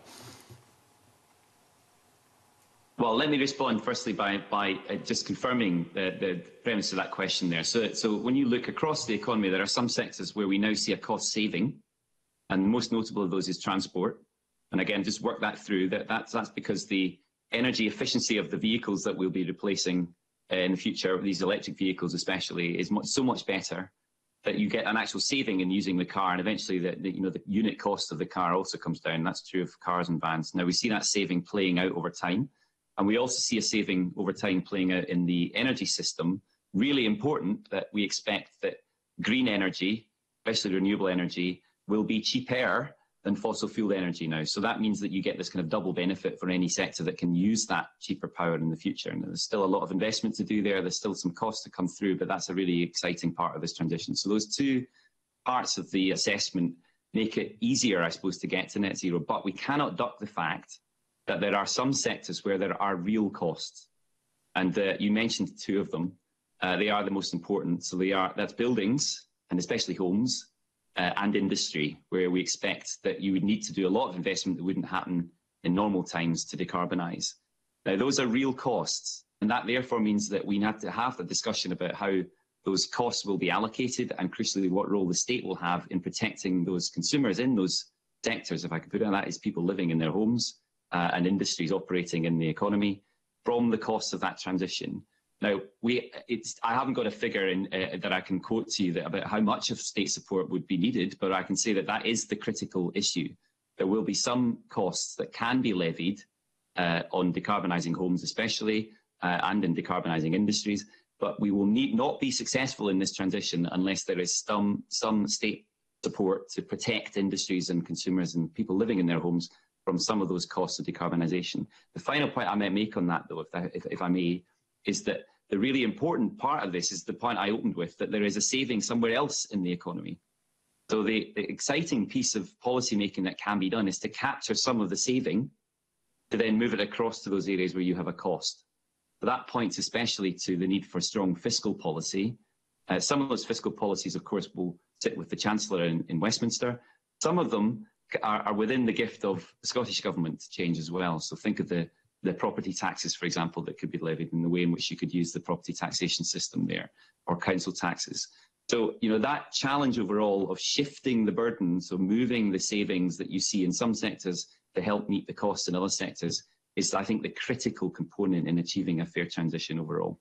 Well, let me respond firstly by, by uh, just confirming the, the premise of that question there. So, so when you look across the economy, there are some sectors where we now see a cost saving, and the most notable of those is transport. And again, just work that through. That, that's, that's because the energy efficiency of the vehicles that we'll be replacing uh, in the future, these electric vehicles especially, is much, so much better that you get an actual saving in using the car, and eventually the, the, you know, the unit cost of the car also comes down. That's true of cars and vans. Now, we see that saving playing out over time. And we also see a saving over time playing out in the energy system. Really important that we expect that green energy, especially renewable energy, will be cheaper than fossil fuel energy now. So that means that you get this kind of double benefit for any sector that can use that cheaper power in the future. And there's still a lot of investment to do there. There's still some costs to come through, but that's a really exciting part of this transition. So those two parts of the assessment make it easier, I suppose, to get to net zero. But we cannot duck the fact that there are some sectors where there are real costs. And uh, you mentioned two of them. Uh, they are the most important. So they are, that's buildings, and especially homes, uh, and industry, where we expect that you would need to do a lot of investment that wouldn't happen in normal times to decarbonise. Now, those are real costs. And that therefore means that we have to have a discussion about how those costs will be allocated, and crucially, what role the state will have in protecting those consumers in those sectors, if I could put it on that, is people living in their homes, Uh, and industries operating in the economy from the costs of that transition. Now, we, it's, I haven't got a figure in, uh, that I can quote to you that, about how much of state support would be needed, but I can say that that is the critical issue. There will be some costs that can be levied uh, on decarbonising homes especially, uh, and in decarbonising industries, but we will need not be successful in this transition unless there is some, some state support to protect industries and consumers and people living in their homes from some of those costs of decarbonisation. The final point I might make on that, though, if, I, if, if I may, is that the really important part of this is the point I opened with, that there is a saving somewhere else in the economy. So the, the exciting piece of policy making that can be done is to capture some of the saving to then move it across to those areas where you have a cost. So that points especially to the need for strong fiscal policy. Uh, some of those fiscal policies, of course, will sit with the Chancellor in, in Westminster. Some of them Are, are within the gift of the Scottish Government to change as well. So think of the, the property taxes, for example, that could be levied, in the way in which you could use the property taxation system there, or council taxes. So, you know, that challenge overall of shifting the burden, so moving the savings that you see in some sectors to help meet the costs in other sectors, is, I think, the critical component in achieving a fair transition overall.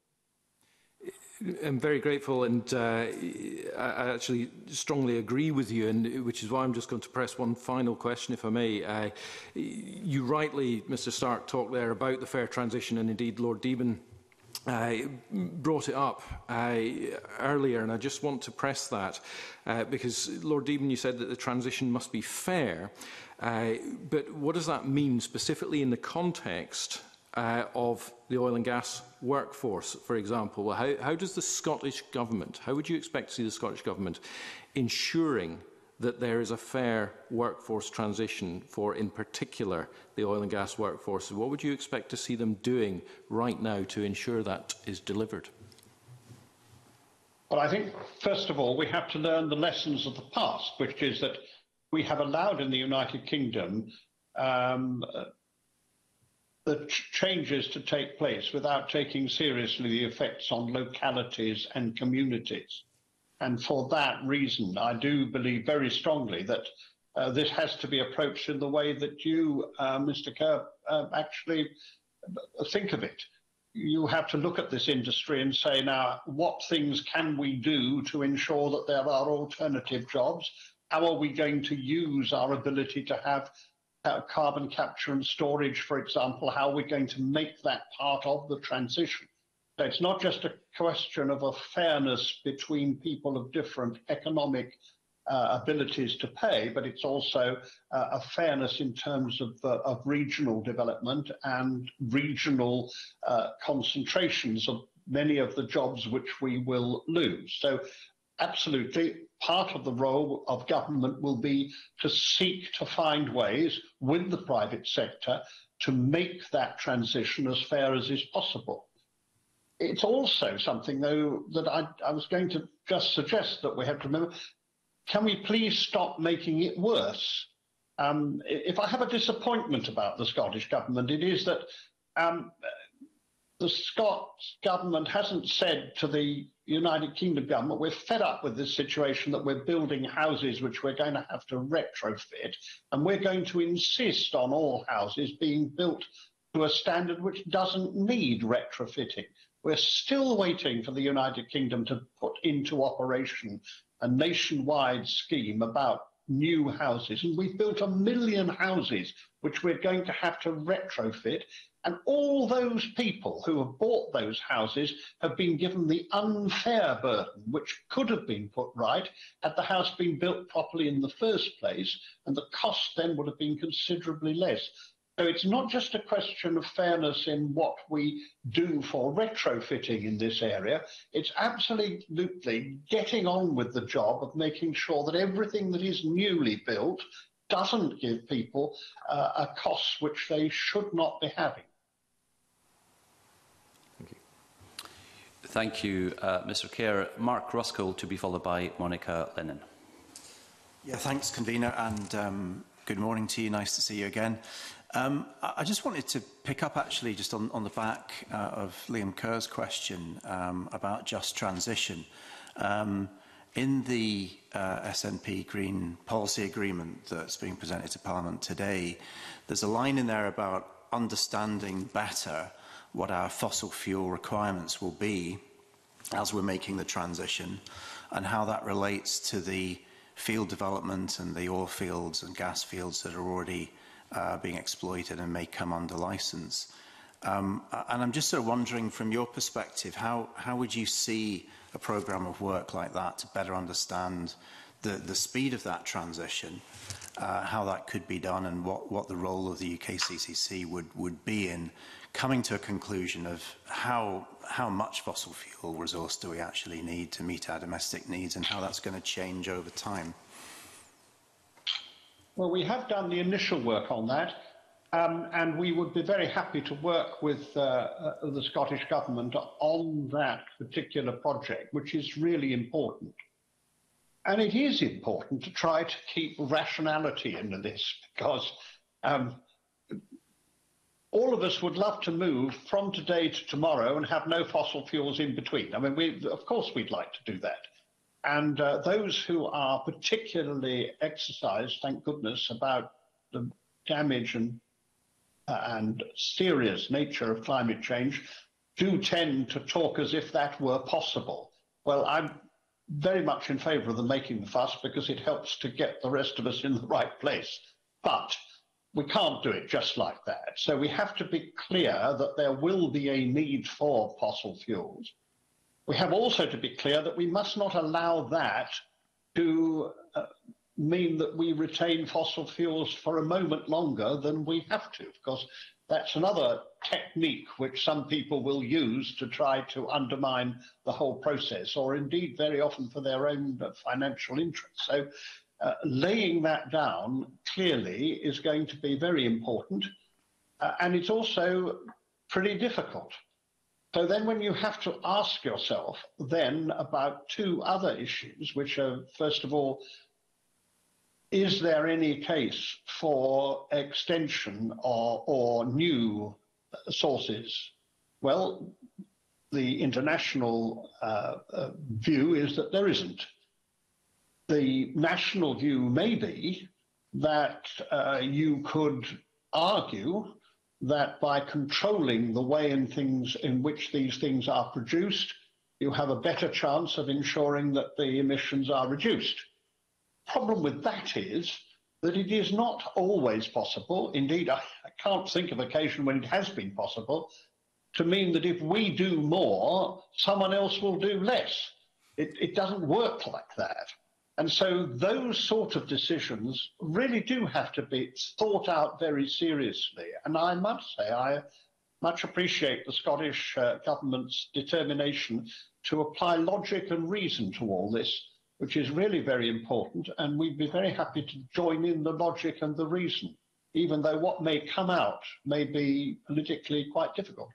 I'm very grateful, and uh, I actually strongly agree with you, and which is why I'm just going to press one final question, if I may. Uh, you rightly, Mr Stark, talked there about the fair transition, and indeed Lord Deben uh, brought it up uh, earlier, and I just want to press that uh, because, Lord Deben, you said that the transition must be fair. Uh, but what does that mean specifically in the context uh, of the oil and gas workforce, for example? Well, how, how does the Scottish Government, how would you expect to see the Scottish Government ensuring that there is a fair workforce transition for, in particular, the oil and gas workforce? What would you expect to see them doing right now to ensure that is delivered? Well, I think, first of all, we have to learn the lessons of the past, which is that we have allowed in the United Kingdom um, uh, the ch changes to take place without taking seriously the effects on localities and communities. And for that reason, I do believe very strongly that uh, this has to be approached in the way that you, uh, Mister Kerr, uh, actually think of it. You have to look at this industry and say, now, what things can we do to ensure that there are alternative jobs? How are we going to use our ability to have uh, carbon capture and storage, for example? How are we going to make that part of the transition? So it's not just a question of a fairness between people of different economic uh, abilities to pay, but it's also uh, a fairness in terms of, uh, of regional development and regional uh, concentrations of many of the jobs which we will lose. So absolutely, part of the role of government will be to seek to find ways with the private sector to make that transition as fair as is possible. It's also something, though, that I, I was going to just suggest that we have to remember, can we please stop making it worse? Um, if I have a disappointment about the Scottish Government, it is that um, the Scots Government hasn't said to the United Kingdom Government, we're fed up with this situation that we're building houses which we're going to have to retrofit, and we're going to insist on all houses being built to a standard which doesn't need retrofitting. We're still waiting for the United Kingdom to put into operation a nationwide scheme about new houses. And we've built a million houses, which we're going to have to retrofit. And all those people who have bought those houses have been given the unfair burden, which could have been put right had the house been built properly in the first place, and the cost then would have been considerably less. So it's not just a question of fairness in what we do for retrofitting in this area. It's absolutely getting on with the job of making sure that everything that is newly built doesn't give people uh, a cost which they should not be having. Thank you. Thank you, uh, Mister Kerr. Mark Ruskell to be followed by Monica Lennon. Yeah, thanks, convener, and um, good morning to you. Nice to see you again. Um, I just wanted to pick up actually just on, on the back uh, of Liam Kerr's question um, about just transition. Um, in the uh, S N P Green Policy Agreement that's being presented to Parliament today, there's a line in there about understanding better what our fossil fuel requirements will be as we're making the transition and how that relates to the field development and the oil fields and gas fields that are already Uh, being exploited and may come under licence. Um, and I'm just sort of wondering, from your perspective, how, how would you see a programme of work like that to better understand the, the speed of that transition, uh, how that could be done, and what, what the role of the U K C C C would, would be in coming to a conclusion of how, how much fossil fuel resource do we actually need to meet our domestic needs, and how that's going to change over time? Well, we have done the initial work on that, um, and we would be very happy to work with uh, uh, the Scottish Government on that particular project, which is really important. And it is important to try to keep rationality into this, because um, all of us would love to move from today to tomorrow and have no fossil fuels in between. I mean, we, of course we'd like to do that. And uh, those who are particularly exercised, thank goodness, about the damage and, uh, and serious nature of climate change do tend to talk as if that were possible. Well, I'm very much in favour of them making the fuss because it helps to get the rest of us in the right place. But we can't do it just like that. So we have to be clear that there will be a need for fossil fuels. We have also to be clear that we must not allow that to uh, mean that we retain fossil fuels for a moment longer than we have to, because that's another technique which some people will use to try to undermine the whole process, or indeed very often for their own financial interests. So uh, laying that down clearly is going to be very important, uh, and it's also pretty difficult. So then when you have to ask yourself then about two other issues, which are, first of all, is there any case for extension or, or new sources? Well, the international uh, uh, view is that there isn't. The national view may be that uh, you could argue that by controlling the way in things in which these things are produced, you have a better chance of ensuring that the emissions are reduced. Problem with that is that it is not always possible, indeed I, I can't think of occasion when it has been possible, to mean that if we do more, someone else will do less. It, it doesn't work like that. And so those sort of decisions really do have to be thought out very seriously. And I must say, I much appreciate the Scottish uh, Government's determination to apply logic and reason to all this, which is really very important. And we'd be very happy to join in the logic and the reason, even though what may come out may be politically quite difficult.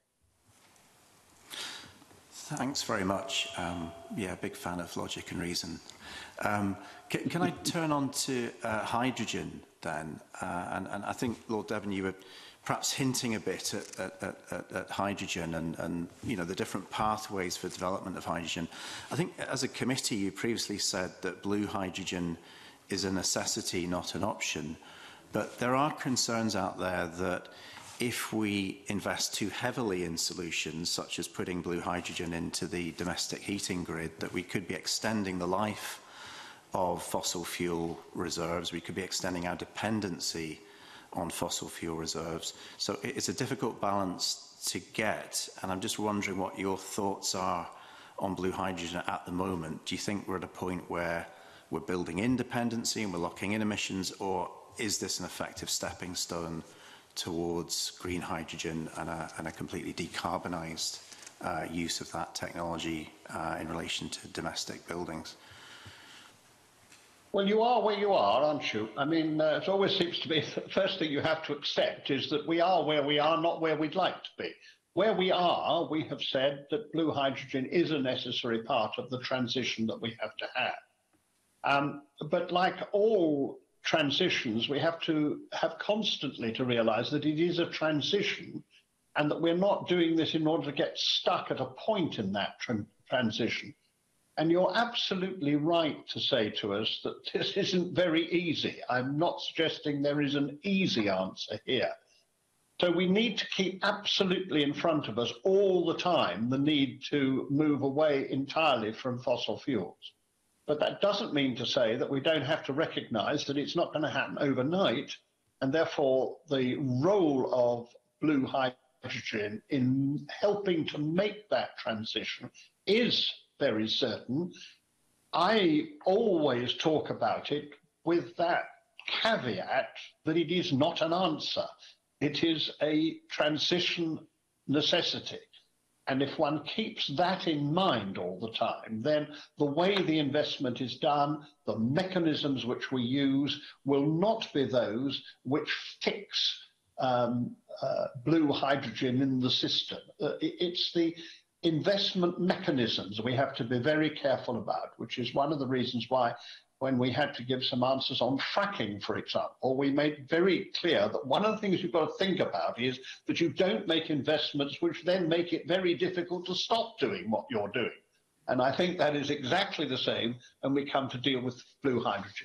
Thanks very much. Um, yeah, big fan of logic and reason. Um, can, can I turn on to uh, hydrogen then? Uh, and, and I think, Lord Devon, you were perhaps hinting a bit at, at, at, at hydrogen and, and you know, the different pathways for development of hydrogen. I think as a committee, you previously said that blue hydrogen is a necessity, not an option. But there are concerns out there that if we invest too heavily in solutions, such as putting blue hydrogen into the domestic heating grid, that we could be extending the life of fossil fuel reserves. We could be extending our dependency on fossil fuel reserves. So it's a difficult balance to get, and I'm just wondering what your thoughts are on blue hydrogen at the moment. Do you think we're at a point where we're building in dependency and we're locking in emissions, or is this an effective stepping stone towards green hydrogen and a, and a completely decarbonised uh, use of that technology uh, in relation to domestic buildings? Well, you are where you are, aren't you? I mean, uh, it always seems to be the first thing you have to accept is that we are where we are, not where we'd like to be. Where we are, we have said that blue hydrogen is a necessary part of the transition that we have to have. Um, but like all transitions, we have to have constantly to realise that it is a transition and that we're not doing this in order to get stuck at a point in that tra transition. And you're absolutely right to say to us that this isn't very easy. I'm not suggesting there is an easy answer here. So we need to keep absolutely in front of us all the time the need to move away entirely from fossil fuels. But that doesn't mean to say that we don't have to recognise that it's not going to happen overnight, and therefore the role of blue hydrogen in helping to make that transition is very certain. I always talk about it with that caveat that it is not an answer. It is a transition necessity. And if one keeps that in mind all the time, then the way the investment is done, the mechanisms which we use will not be those which fix um, uh, blue hydrogen in the system. Uh, it's the investment mechanisms we have to be very careful about, which is one of the reasons why when we had to give some answers on fracking, for example, we made very clear that one of the things you've got to think about is that you don't make investments which then make it very difficult to stop doing what you're doing. And I think that is exactly the same when we come to deal with blue hydrogen.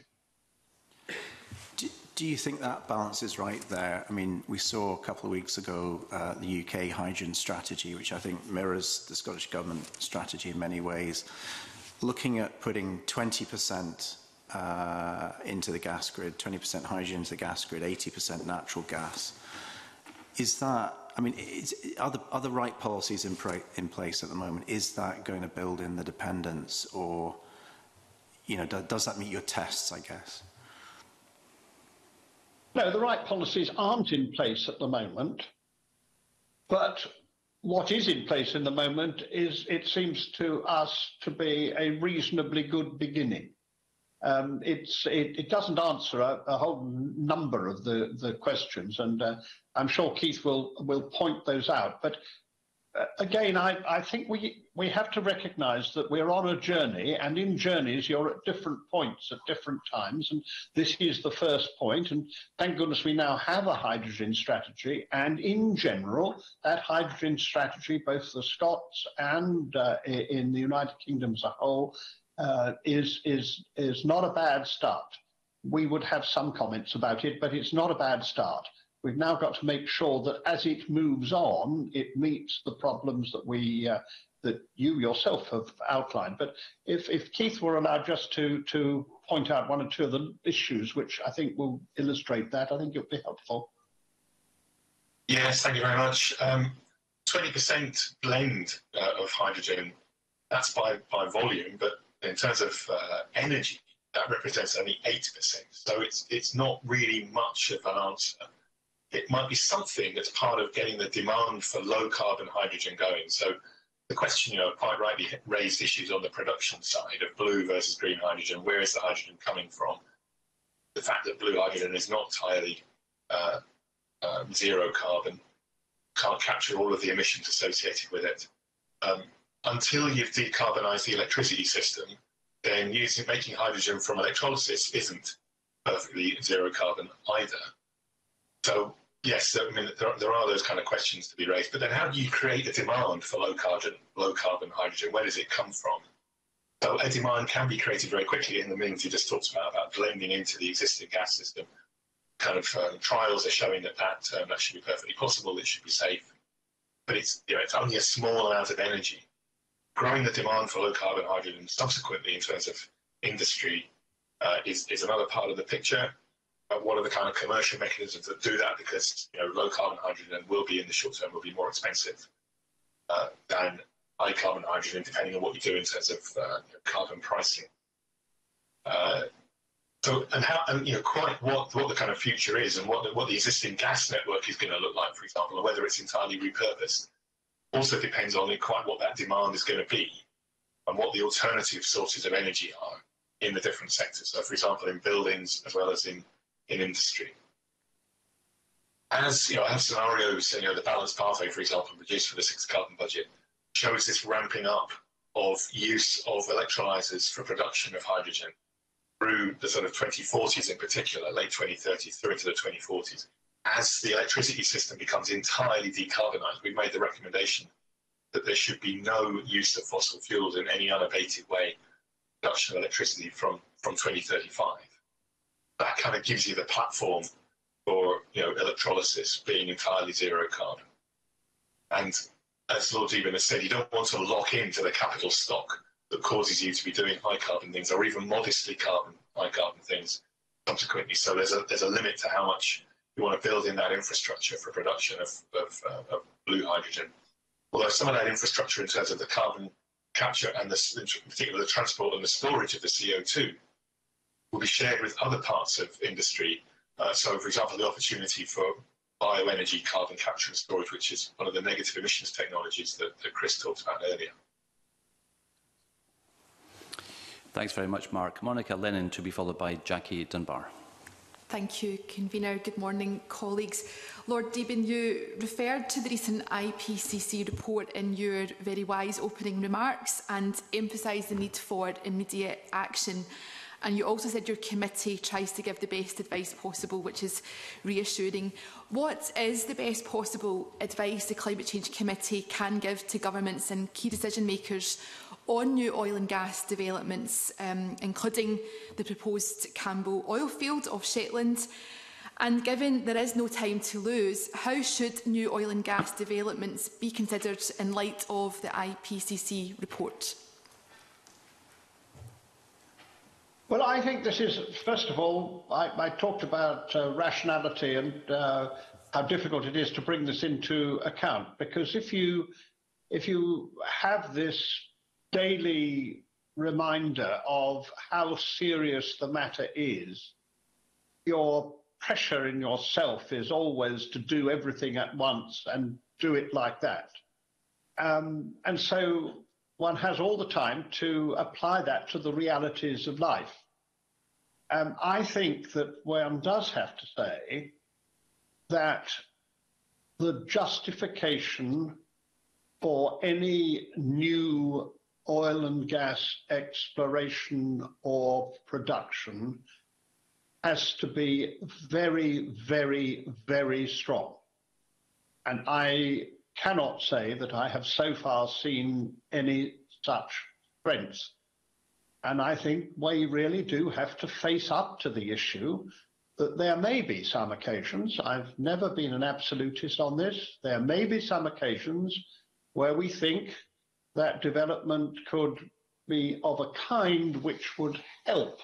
Do, do you think that balance is right there? I mean, we saw a couple of weeks ago uh, the U K hydrogen strategy, which I think mirrors the Scottish Government strategy in many ways, looking at putting twenty percent uh, into the gas grid, twenty percent hydrogen into the gas grid, eighty percent natural gas. Is that, I mean, is, are, the, are the right policies in, pra in place at the moment? Is that going to build in the dependence, or, you know, do, does that meet your tests, I guess? No, the right policies aren't in place at the moment, but what is in place in the moment is, it seems to us to be a reasonably good beginning. Um, it's, it, it doesn't answer a, a whole number of the, the questions, and uh, I'm sure Keith will, will point those out. But uh, again, I, I think we, we have to recognise that we're on a journey, and in journeys you're at different points at different times, and this is the first point, and thank goodness we now have a hydrogen strategy, and in general that hydrogen strategy, both the Scots and uh, in the United Kingdom as a whole, uh, is, is, is not a bad start. We would have some comments about it, but it's not a bad start. We've now got to make sure that as it moves on, it meets the problems that we uh, that you yourself have outlined. But if, if Keith were allowed just to, to point out one or two of the issues which I think will illustrate that, I think it would be helpful. Yes, thank you very much. Um, twenty percent blend uh, of hydrogen, that's by, by volume, but in terms of uh, energy, that represents only eight percent. So it's, it's not really much of an answer. It might be something that's part of getting the demand for low carbon hydrogen going. So the question, you know, quite rightly raised issues on the production side of blue versus green hydrogen. Where is the hydrogen coming from? The fact that blue hydrogen is not entirely uh, um, zero carbon, can't capture all of the emissions associated with it. Um, until you've decarbonised the electricity system, then using making hydrogen from electrolysis isn't perfectly zero carbon either. So yes, I mean, there, there are those kind of questions to be raised, but then how do you create a demand for low carbon, low carbon hydrogen? Where does it come from? So a demand can be created very quickly in the means you just talked about, about blending into the existing gas system. Kind of um, trials are showing that that, um, that should be perfectly possible, it should be safe, but it's, you know, it's only a small amount of energy. Growing the demand for low carbon hydrogen subsequently in terms of industry uh, is, is another part of the picture. Uh, what are the kind of commercial mechanisms that do that? Because, you know, low carbon hydrogen will be in the short term will be more expensive uh, than high carbon hydrogen, depending on what you do in terms of uh, carbon pricing. Uh, so, and how, and you know, quite what what the kind of future is, and what the, what the existing gas network is going to look like, for example, or whether it's entirely repurposed, also depends on quite what that demand is going to be, and what the alternative sources of energy are in the different sectors. So, for example, in buildings as well as in in industry. As you know, I have scenarios, you know, the balanced pathway, for example, produced for the sixth carbon budget, shows this ramping up of use of electrolyzers for production of hydrogen through the sort of twenty forties in particular, late twenty thirties through into the twenty forties. As the electricity system becomes entirely decarbonized, we've made the recommendation that there should be no use of fossil fuels in any unabated way, production of electricity from, from twenty thirty-five. That kind of gives you the platform for, you know, electrolysis being entirely zero carbon. And as Lord Deben has said, you don't want to lock into the capital stock that causes you to be doing high carbon things, or even modestly carbon high carbon things subsequently. So there's a there's a limit to how much you want to build in that infrastructure for production of, of, uh, of blue hydrogen. Although some of that infrastructure in terms of the carbon capture and the, in particular the transport and the storage of the C O two will be shared with other parts of industry. Uh, so, for example, the opportunity for bioenergy carbon capture and storage, which is one of the negative emissions technologies that, that Chris talked about earlier. Thanks very much, Mark. Monica Lennon to be followed by Jackie Dunbar. Thank you, Convener. Good morning, colleagues. Lord Deben, you referred to the recent I P C C report in your very wise opening remarks and emphasised the need for immediate action. And you also said your committee tries to give the best advice possible, which is reassuring. What is the best possible advice the Climate Change Committee can give to governments and key decision makers on new oil and gas developments, um, including the proposed Campbell oil field off Shetland? And given there is no time to lose, how should new oil and gas developments be considered in light of the I P C C report? Well, I think this is, first of all, I, I talked about uh, rationality and uh, how difficult it is to bring this into account, because if you if you have this daily reminder of how serious the matter is, your pressure in yourself is always to do everything at once and do it like that. Um, and so one has all the time to apply that to the realities of life. Um, I think that one does have to say that the justification for any new oil and gas exploration or production has to be very, very, very strong. And I cannot say that I have so far seen any such strengths. And I think we really do have to face up to the issue that there may be some occasions, I've never been an absolutist on this, there may be some occasions where we think that development could be of a kind which would help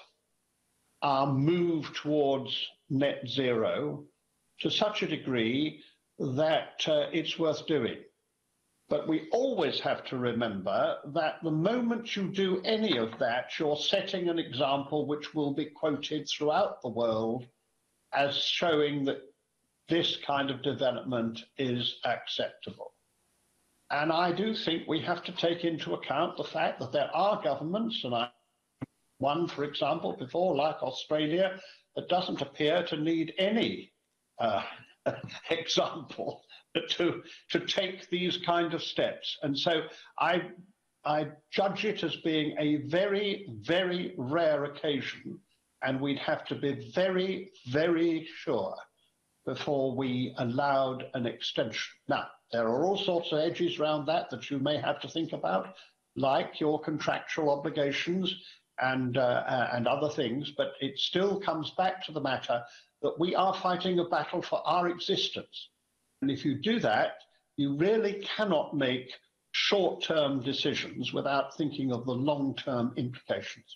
our move towards net zero to such a degree that uh, it's worth doing. But we always have to remember that the moment you do any of that, you're setting an example which will be quoted throughout the world as showing that this kind of development is acceptable. And I do think we have to take into account the fact that there are governments, and I one, for example, before, like Australia, that doesn't appear to need any uh, example to, to take these kind of steps. And so I, I judge it as being a very, very rare occasion, and we'd have to be very, very sure before we allowed an extension. Now, there are all sorts of edges around that that you may have to think about, like your contractual obligations and, uh, and other things, but it still comes back to the matter that we are fighting a battle for our existence. And if you do that, you really cannot make short-term decisions without thinking of the long-term implications.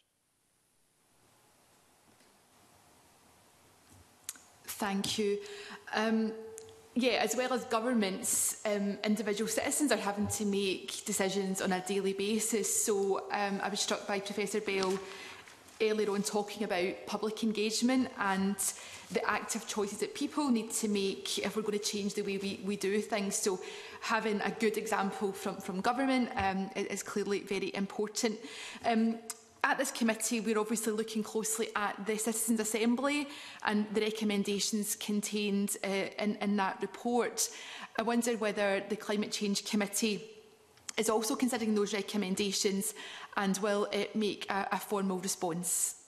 Thank you. Um, yeah, as well as governments, um, individual citizens are having to make decisions on a daily basis. So um, I was struck by Professor Bell earlier on talking about public engagement and the active choices that people need to make if we're going to change the way we, we do things. So having a good example from, from government um, is clearly very important. Um, At this committee, we're obviously looking closely at the Citizens' Assembly and the recommendations contained uh, in, in that report. I wonder whether the Climate Change Committee is also considering those recommendations, and will it make a, a formal response?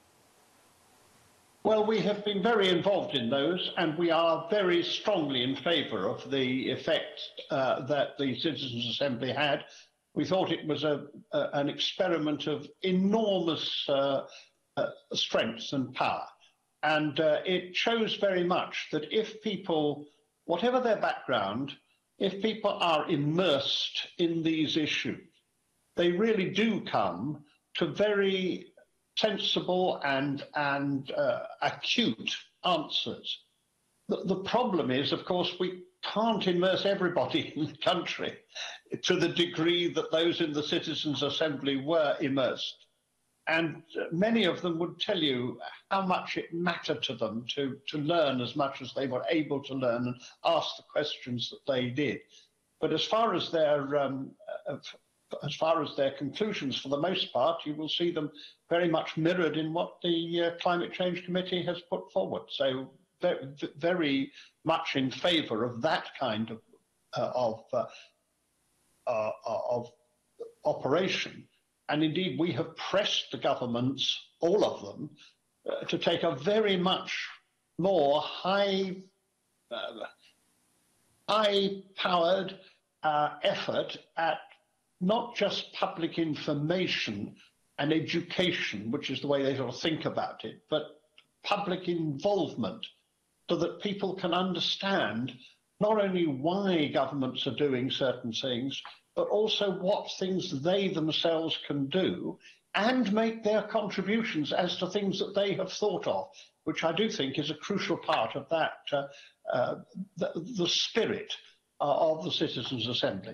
Well, we have been very involved in those, and we are very strongly in favour of the effect uh, that the Citizens' Assembly had. We thought it was a, a, an experiment of enormous uh, uh, strength and power. And uh, it shows very much that if people, whatever their background, if people are immersed in these issues, they really do come to very sensible and, and uh, acute answers. The, the problem is, of course, we can't immerse everybody in the country to the degree that those in the Citizens' Assembly were immersed. And many of them would tell you how much it mattered to them to, to learn as much as they were able to learn and ask the questions that they did. But as far as their, um, as far as their conclusions, for the most part, you will see them very much mirrored in what the uh, Climate Change Committee has put forward. So very, very much in favour of that kind of, uh, of, uh, uh, of operation. And indeed, we have pressed the governments, all of them, uh, to take a very much more high, uh, high-powered uh, effort at not just public information and education, which is the way they sort of think about it, but public involvement, so that people can understand not only why governments are doing certain things, but also what things they themselves can do and make their contributions as to things that they have thought of, which I do think is a crucial part of that, uh, uh, the, the spirit uh, of the Citizens' Assembly.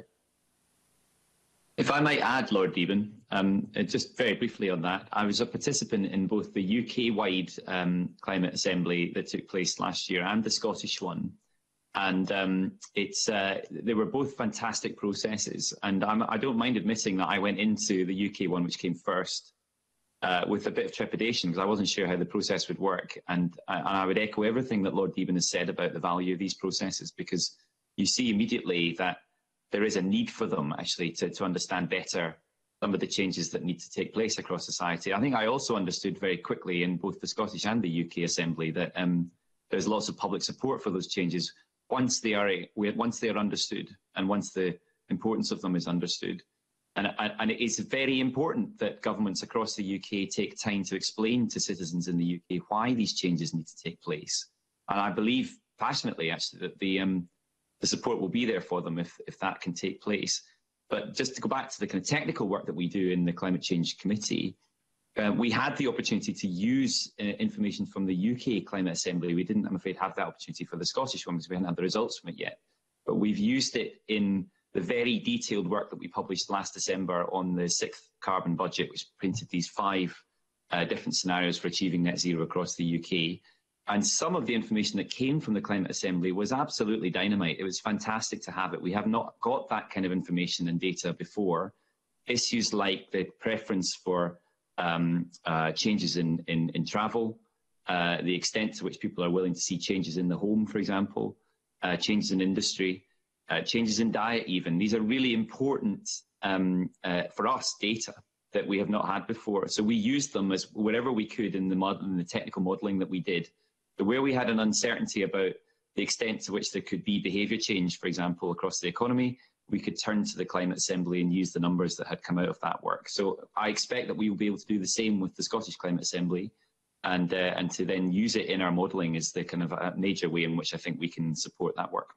If I might add, Lord Deben, um, just very briefly on that, I was a participant in both the U K-wide um, Climate Assembly that took place last year and the Scottish one. And um, it's, uh, they were both fantastic processes. And I'm, I don't mind admitting that I went into the U K one, which came first, uh, with a bit of trepidation, because I wasn't sure how the process would work. And, uh, and I would echo everything that Lord Deben has said about the value of these processes, because you see immediately that there is a need for them, actually, to, to understand better some of the changes that need to take place across society. I think I also understood very quickly in both the Scottish and the U K Assembly that um, there's lots of public support for those changes once they are once they are understood and once the importance of them is understood. And, and it is very important that governments across the U K take time to explain to citizens in the U K why these changes need to take place. And I believe passionately, actually, that the um, the support will be there for them if, if that can take place. But just to go back to the kind of technical work that we do in the Climate Change Committee, uh, we had the opportunity to use uh, information from the U K Climate Assembly. We didn't, I'm afraid, have that opportunity for the Scottish one because we hadn't had the results from it yet. But we've used it in the very detailed work that we published last December on the sixth carbon budget, which printed these five uh, different scenarios for achieving net zero across the U K. And some of the information that came from the Climate Assembly was absolutely dynamite. It was fantastic to have it. We have not got that kind of information and data before. Issues like the preference for um, uh, changes in, in, in travel, uh, the extent to which people are willing to see changes in the home, for example, uh, changes in industry, uh, changes in diet even. These are really important um, uh, for us data that we have not had before. So we used them as wherever we could in the, mod in the technical modelling that we did. Where we had an uncertainty about the extent to which there could be behaviour change, for example, across the economy, we could turn to the Climate Assembly and use the numbers that had come out of that work. So I expect that we will be able to do the same with the Scottish Climate Assembly, and, uh, and to then use it in our modelling is the kind of a major way in which I think we can support that work.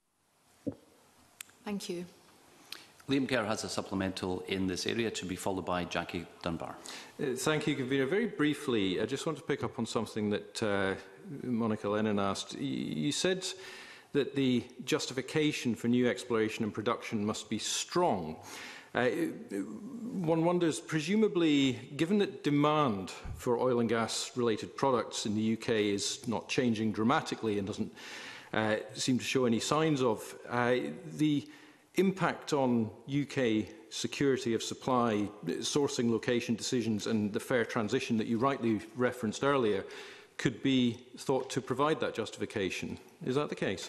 Thank you. Liam Kerr has a supplemental in this area, to be followed by Jackie Dunbar. Uh, thank you, Convener. Very briefly, I just want to pick up on something that uh, Monica Lennon asked. You said that the justification for new exploration and production must be strong. Uh, one wonders, presumably, given that demand for oil and gas-related products in the U K is not changing dramatically and doesn't uh, seem to show any signs of, uh, the impact on U K security of supply, sourcing location decisions and the fair transition that you rightly referenced earlier could be thought to provide that justification. Is that the case?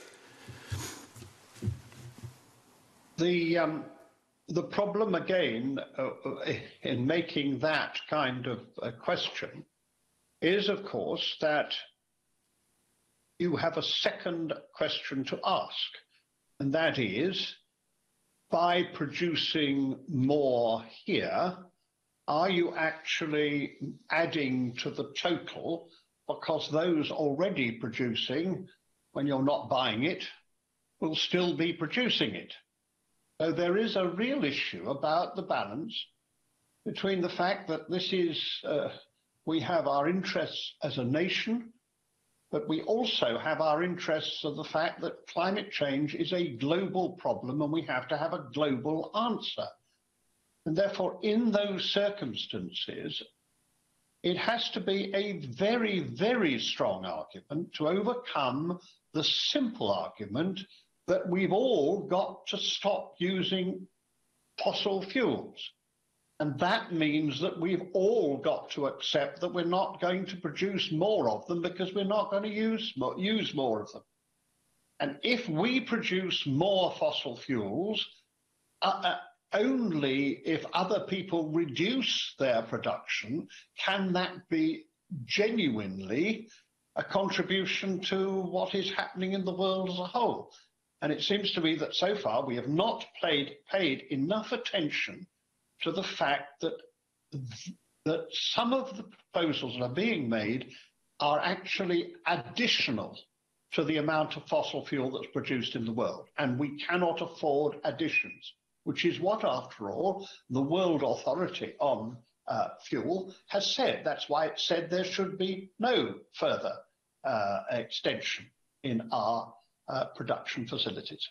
The, um, the problem again uh, in making that kind of a question is, of course, that you have a second question to ask, and that is, by producing more here, are you actually adding to the total, because those already producing, when you're not buying it, will still be producing it? So there is a real issue about the balance between the fact that this is, uh, we have our interests as a nation, but we also have our interests of the fact that climate change is a global problem and we have to have a global answer. And therefore, in those circumstances, it has to be a very, very strong argument to overcome the simple argument that we've all got to stop using fossil fuels. And that means that we've all got to accept that we're not going to produce more of them because we're not going to use more, use more of them. And if we produce more fossil fuels, uh, uh, only if other people reduce their production can that be genuinely a contribution to what is happening in the world as a whole. And it seems to me that so far we have not played, paid enough attention to the fact that, that some of the proposals that are being made are actually additional to the amount of fossil fuel that's produced in the world. And we cannot afford additions, which is what, after all, the World Authority on uh, fuel, has said. That's why it said there should be no further uh, extension in our uh, production facilities.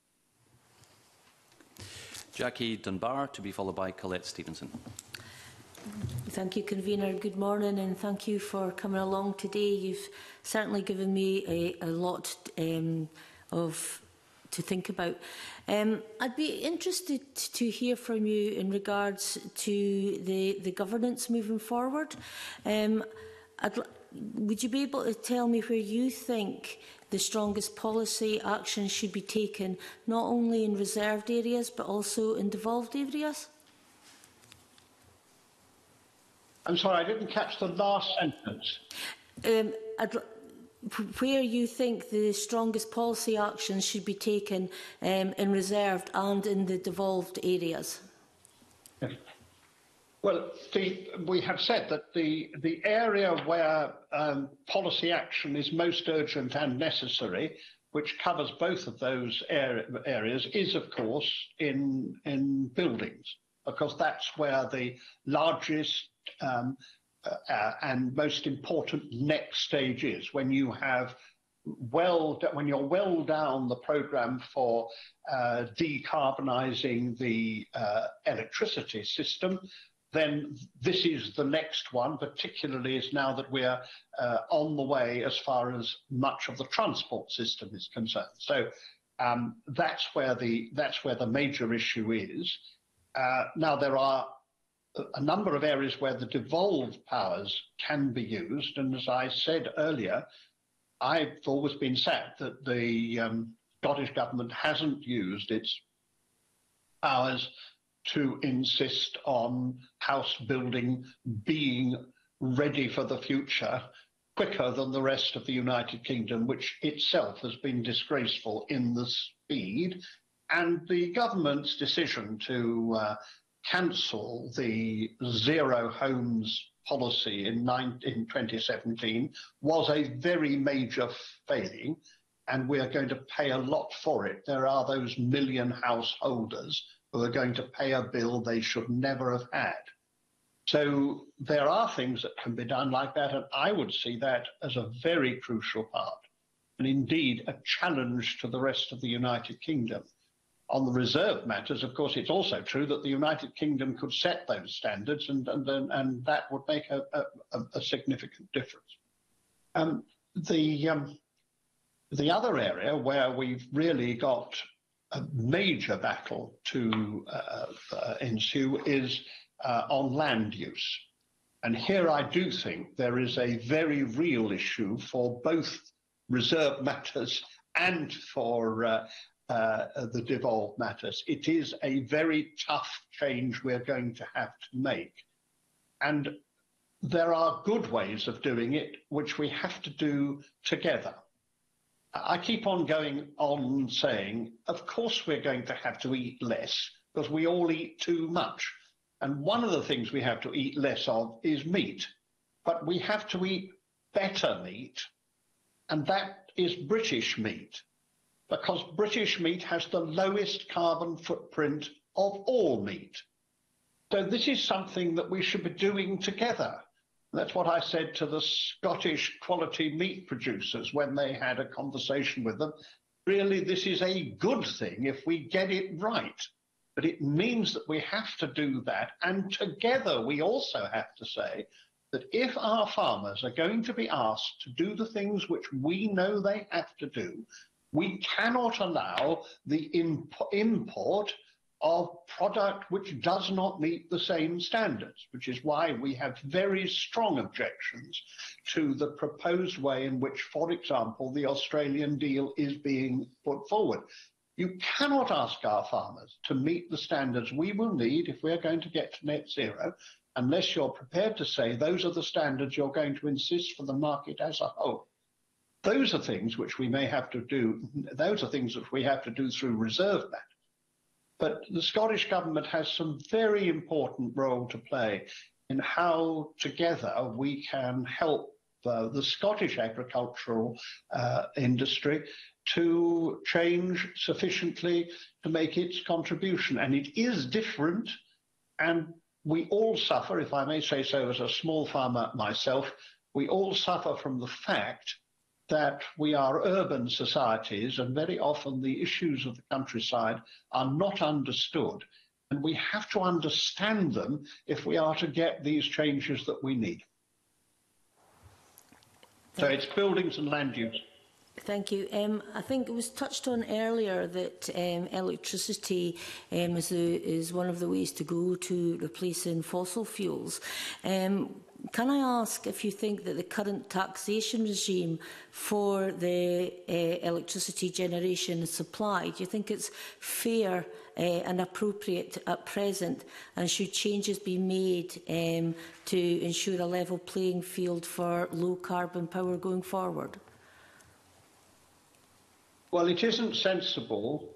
Jackie Dunbar, to be followed by Colette Stevenson. Thank you, Convener. Good morning, and thank you for coming along today. You've certainly given me a, a lot um, of to think about. Um, I'd be interested to hear from you in regards to the, the governance moving forward. Um, I'd, would you be able to tell me where you think the strongest policy action should be taken, not only in reserved areas but also in devolved areas? I'm sorry, I didn't catch the last sentence. Um, I'd, where you think the strongest policy actions should be taken um, in reserved and in the devolved areas? Yes. Well, the, we have said that the, the area where um, policy action is most urgent and necessary, which covers both of those area, areas, is, of course, in, in buildings, because that's where the largest um, uh, and most important next stage is. When you have well, when you're well down the programme for uh, decarbonising the uh, electricity system, then this is the next one, particularly as now that we're uh, on the way as far as much of the transport system is concerned. So um, that's where the that's where the major issue is. Uh, now there are a number of areas where the devolved powers can be used, and as I said earlier, I've always been sad that the um, Scottish Government hasn't used its powers to insist on house building being ready for the future quicker than the rest of the United Kingdom, which itself has been disgraceful in the speed. And the government's decision to uh, cancel the zero homes policy in, nine, in twenty seventeen was a very major failing, and we are going to pay a lot for it. There are those million householders who are going to pay a bill they should never have had. So there are things that can be done like that, and I would see that as a very crucial part, and indeed a challenge to the rest of the United Kingdom. On the reserve matters, of course, it's also true that the United Kingdom could set those standards, and, and, and that would make a, a, a significant difference. Um, the, um, the other area where we've really got a major battle to uh, uh, ensue is uh, on land use. And here I do think there is a very real issue for both reserve matters and for uh, uh, the devolved matters. It is a very tough change we're going to have to make. And there are good ways of doing it, which we have to do together. I keep on going on saying, of course we're going to have to eat less because we all eat too much. And one of the things we have to eat less of is meat. But we have to eat better meat, and that is British meat, because British meat has the lowest carbon footprint of all meat. So this is something that we should be doing together. That's what I said to the Scottish quality meat producers when they had a conversation with them. Really, this is a good thing if we get it right. But it means that we have to do that. And together, we also have to say that if our farmers are going to be asked to do the things which we know they have to do, we cannot allow the imp import of product which does not meet the same standards, which is why we have very strong objections to the proposed way in which, for example, the Australian deal is being put forward. You cannot ask our farmers to meet the standards we will need if we're going to get to net zero, unless you're prepared to say those are the standards you're going to insist for the market as a whole. Those are things which we may have to do, those are things that we have to do through reserve matters. But the Scottish Government has some very important role to play in how together we can help uh, the Scottish agricultural uh, industry to change sufficiently to make its contribution. And it is different, and we all suffer, if I may say so as a small farmer myself, we all suffer from the fact that we are urban societies, and very often the issues of the countryside are not understood, and we have to understand them if we are to get these changes that we need. So it's buildings and land use. Thank you. Um, I think it was touched on earlier that um, electricity um, is, the, is one of the ways to go to replacing fossil fuels. Um, Can I ask if you think that the current taxation regime for the uh, electricity generation and supply, do you think it's fair uh, and appropriate at present, and should changes be made um, to ensure a level playing field for low carbon power going forward? Well, it isn't sensible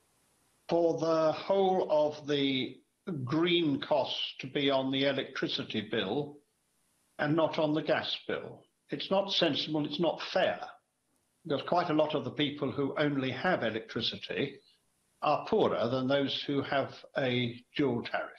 for the whole of the green costs to be on the electricity bill and not on the gas bill. It's not sensible, it's not fair, because quite a lot of the people who only have electricity are poorer than those who have a dual tariff.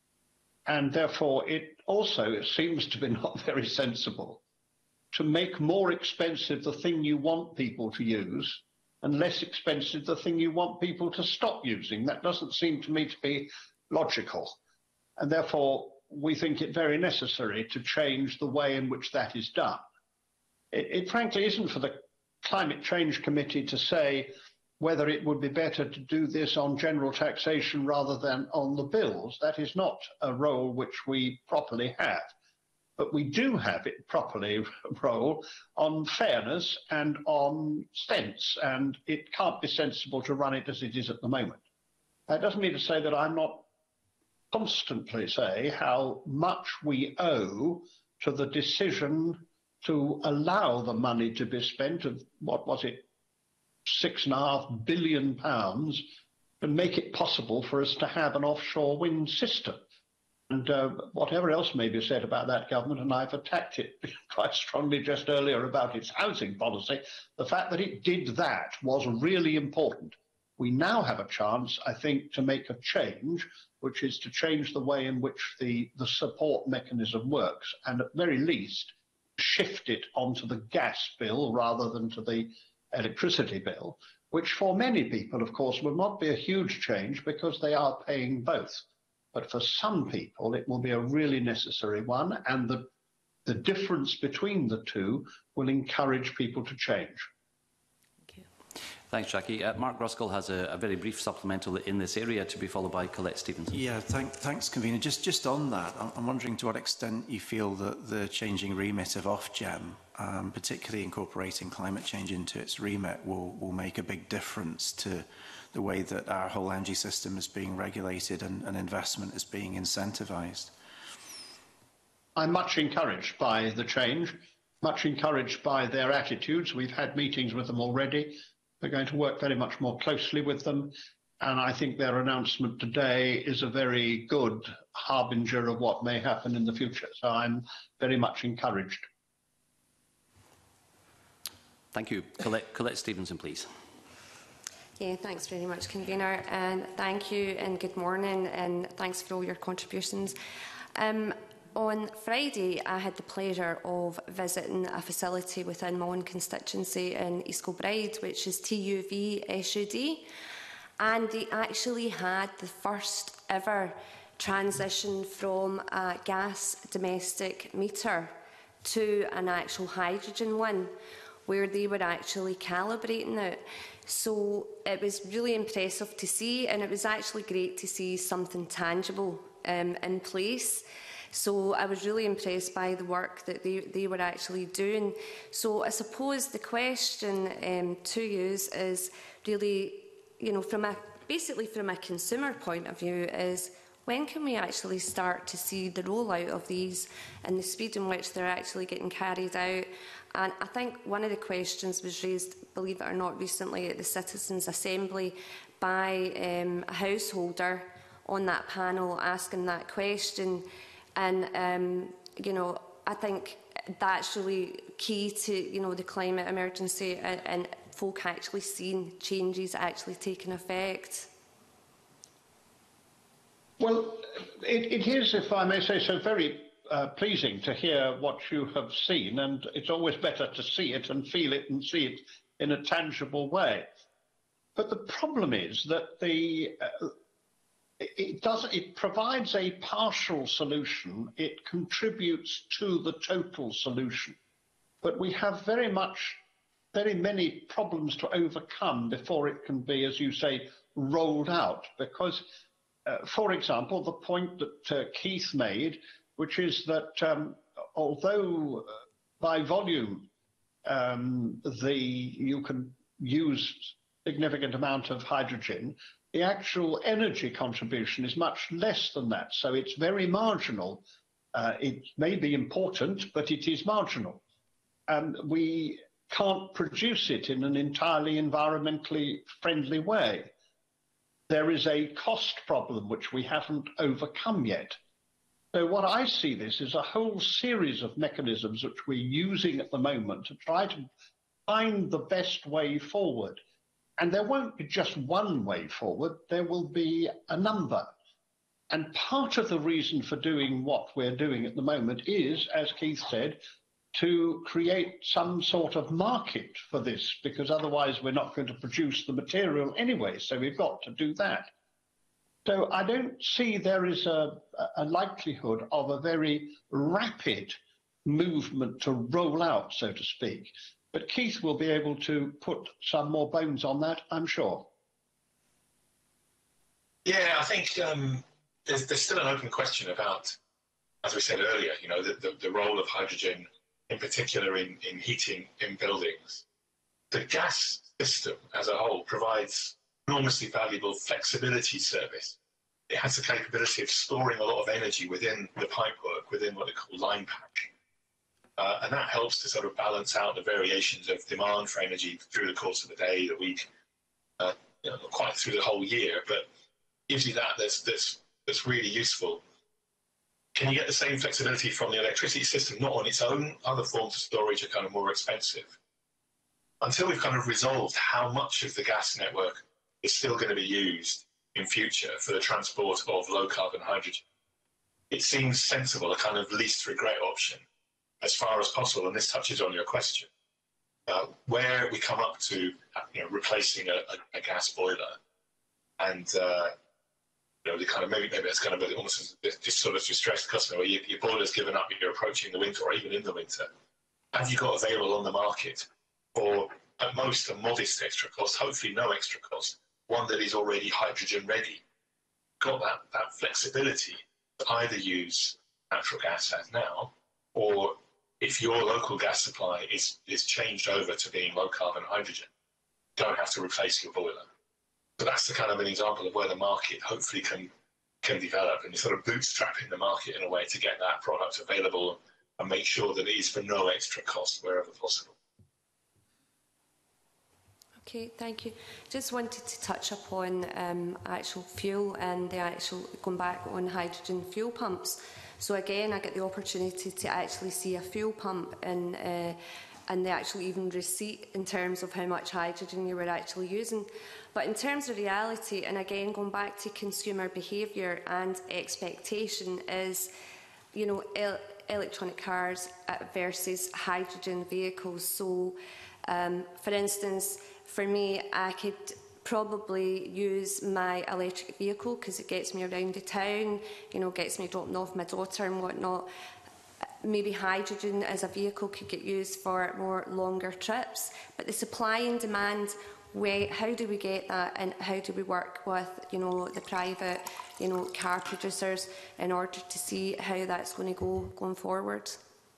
And therefore, it also it seems to be not very sensible to make more expensive the thing you want people to use and less expensive the thing you want people to stop using. That doesn't seem to me to be logical. And therefore, we think it very necessary to change the way in which that is done. It, it frankly isn't for the Climate Change Committee to say whether it would be better to do this on general taxation rather than on the bills. That is not a role which we properly have. But we do have it properly role on fairness and on sense, and it can't be sensible to run it as it is at the moment. That doesn't mean to say that I'm not constantly say how much we owe to the decision to allow the money to be spent of, what was it, six and a half billion pounds, and make it possible for us to have an offshore wind system. And uh, whatever else may be said about that government, and I've attacked it quite strongly just earlier about its housing policy, the fact that it did that was really important. We now have a chance, I think, to make a change, which is to change the way in which the, the support mechanism works, and at very least shift it onto the gas bill rather than to the electricity bill, which for many people, of course, will not be a huge change because they are paying both. But for some people, it will be a really necessary one, and the, the difference between the two will encourage people to change. Thanks, Jackie. Uh, Mark Ruskell has a, a very brief supplemental in this area to be followed by Colette Stevenson. Yeah, thank, thanks, Convener. Just, just on that, I'm, I'm wondering to what extent you feel that the changing remit of Ofgem, um, particularly incorporating climate change into its remit, will, will make a big difference to the way that our whole energy system is being regulated and, and investment is being incentivised. I'm much encouraged by the change, much encouraged by their attitudes. We've had meetings with them already. We're going to work very much more closely with them, and I think their announcement today is a very good harbinger of what may happen in the future. So I'm very much encouraged. Thank you. Colette, Colette Stevenson, please. Yeah, thanks very much, Convener, and thank you and good morning, and thanks for all your contributions. Um, On Friday, I had the pleasure of visiting a facility within my own constituency in East Kilbride, which is T U V S U D, and they actually had the first ever transition from a gas domestic meter to an actual hydrogen one, where they were actually calibrating it. So it was really impressive to see, and it was actually great to see something tangible um, in place. So I was really impressed by the work that they, they were actually doing. So I suppose the question um, to you is really, you know, from a, basically from a consumer point of view is, when can we actually start to see the rollout of these and the speed in which they're actually getting carried out? And I think one of the questions was raised, believe it or not, recently at the Citizens' Assembly by um, a householder on that panel asking that question. And, um, you know, I think that's really key to, you know, the climate emergency and, and folk actually seeing changes actually taking effect. Well, it, it is, if I may say so, very uh, pleasing to hear what you have seen, and it's always better to see it and feel it and see it in a tangible way. But the problem is that the uh, it does it provides a partial solution. It contributes to the total solution, but we have very much, very many problems to overcome before it can be, as you say, rolled out. Because, uh, for example, the point that uh, Keith made, which is that um, although uh, by volume um, the you can use significant amount of hydrogen, the actual energy contribution is much less than that. So it's very marginal. Uh, it may be important, but it is marginal. And we can't produce it in an entirely environmentally friendly way. There is a cost problem which we haven't overcome yet. So what I see this is a whole series of mechanisms which we're using at the moment to try to find the best way forward. And there won't be just one way forward, there will be a number. And part of the reason for doing what we're doing at the moment is, as Keith said, to create some sort of market for this, because otherwise we're not going to produce the material anyway, so we've got to do that. So I don't see there is a, a likelihood of a very rapid movement to roll out, so to speak. But Keith will be able to put some more bones on that, I'm sure. Yeah, I think um, there's, there's still an open question about, as we said earlier, you know, the, the, the role of hydrogen, in particular in, in heating in buildings. The gas system as a whole provides enormously valuable flexibility service. It has the capability of storing a lot of energy within the pipework, within what they call line pack. Uh, and that helps to sort of balance out the variations of demand for energy through the course of the day, the week, uh, you know, not quite through the whole year, but gives you that that's, that's, that's really useful. Can you get the same flexibility from the electricity system? Not on its own. Other forms of storage are kind of more expensive. Until we've kind of resolved how much of the gas network is still going to be used in future for the transport of low carbon hydrogen, it seems sensible, a kind of least regret option as far as possible. And this touches on your question, uh, where we come up to, you know, replacing a, a, a gas boiler, and uh, you know, the kind of maybe maybe it's kind of a, almost just sort of to stress the customer, where you, your boiler's given up, you're approaching the winter, or even in the winter. Have you got available on the market for at most a modest extra cost, hopefully no extra cost, one that is already hydrogen ready? Got that that flexibility to either use natural gas as now, or if your local gas supply is, is changed over to being low carbon hydrogen, don't have to replace your boiler. So that's the kind of an example of where the market hopefully can can develop, and you're sort of bootstrapping the market in a way to get that product available and make sure that it is for no extra cost wherever possible. Okay, thank you. Just wanted to touch upon um, actual fuel and the actual, going back on hydrogen fuel pumps. So again, I get the opportunity to actually see a fuel pump and uh, and the actual even receipt in terms of how much hydrogen you were actually using. But in terms of reality, and again, going back to consumer behaviour and expectation, is, you know, el electronic cars versus hydrogen vehicles. So, um, for instance, for me, I could probably use my electric vehicle because it gets me around the town, you know, gets me dropping off my daughter and whatnot. Maybe hydrogen as a vehicle could get used for more longer trips, but the supply and demand, where, how do we get that, and how do we work with, you know, the private, you know, car producers in order to see how that's going to go going forward?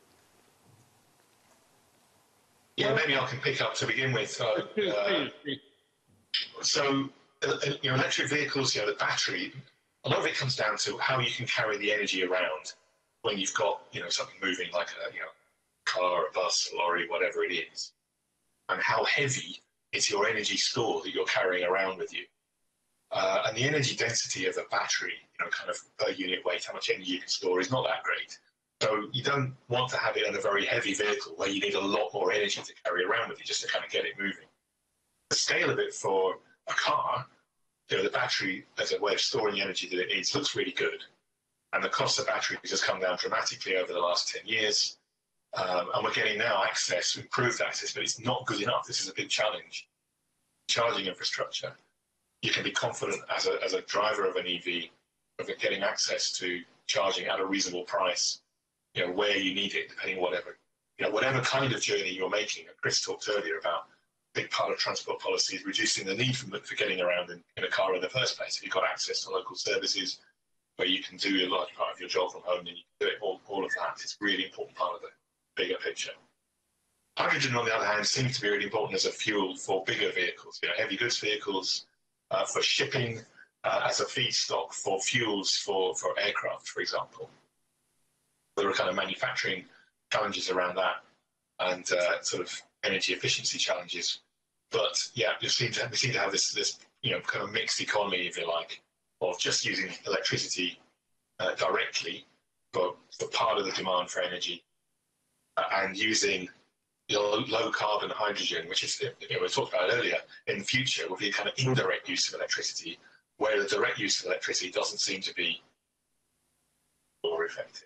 Yeah, maybe I can pick up to begin with. So, uh, so uh, you know, electric vehicles, you know, the battery, a lot of it comes down to how you can carry the energy around when you've got, you know, something moving like a, you know, car, a bus, a lorry, whatever it is, and how heavy is your energy store that you're carrying around with you. Uh, and the energy density of a battery, you know, kind of per unit weight, how much energy you can store, is not that great. So you don't want to have it in a very heavy vehicle where you need a lot more energy to carry around with you just to kind of get it moving. The scale of it for a car you know, the battery as a way of storing the energy that it needs looks really good. And the cost of batteries has come down dramatically over the last ten years. Um, and we're getting now access, improved access, but it's not good enough. This is a big challenge. Charging infrastructure. You can be confident as a, as a driver of an E V of getting access to charging at a reasonable price, you know, where you need it, depending on whatever, you know, whatever kind of journey you're making. Chris talked earlier about a big part of transport policy is reducing the need for, for getting around in, in a car in the first place. If you've got access to local services where you can do a large part of your job from home, then you can do it, all, all of that. It's a really important part of the bigger picture. Hydrogen, on the other hand, seems to be really important as a fuel for bigger vehicles, you know, heavy goods vehicles, uh, for shipping, uh, as a feedstock for fuels for, for aircraft, for example. There are kind of manufacturing challenges around that and uh, sort of energy efficiency challenges. But yeah, we seem to, we seem to have this, this, you know, kind of mixed economy, if you like, of just using electricity uh, directly for, for part of the demand for energy uh, and using you know, low carbon hydrogen, which is, you know, we talked about earlier, in the future will be a kind of indirect use of electricity, where the direct use of electricity doesn't seem to be more effective.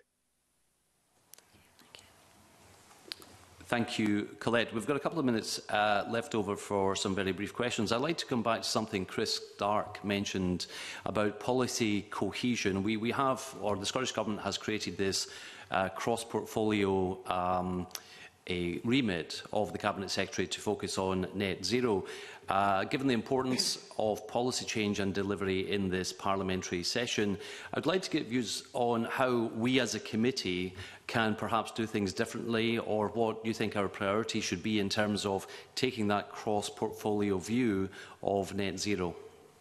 Thank you, Colette. We've got a couple of minutes uh, left over for some very brief questions. I'd like to come back to something Chris Dark mentioned about policy cohesion. We, we have, or the Scottish Government has created this uh, cross-portfolio um, a remit of the Cabinet Secretary to focus on net zero. Uh, given the importance of policy change and delivery in this parliamentary session, I'd like to get views on how we as a committee can perhaps do things differently, or what you think our priority should be in terms of taking that cross-portfolio view of net zero.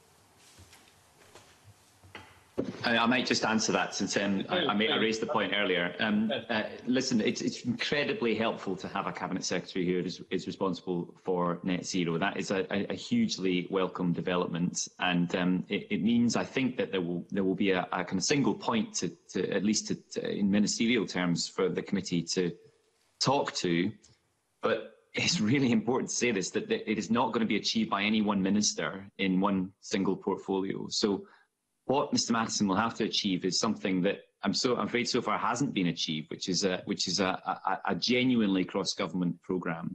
I, I might just answer that, since um, I, I, made, I raised the point earlier. Um, uh, listen, it's, it's incredibly helpful to have a Cabinet Secretary who is, is responsible for net zero. That is a, a, a hugely welcome development, and um, it, it means, I think, that there will there will be a, a kind of single point, to, to at least to, to, in ministerial terms, for the committee to talk to. But it's really important to say this, that, that it is not going to be achieved by any one minister in one single portfolio. So what Mr Matheson will have to achieve is something that I'm so I'm afraid so far hasn't been achieved, which is a which is a, a, a genuinely cross-government programme,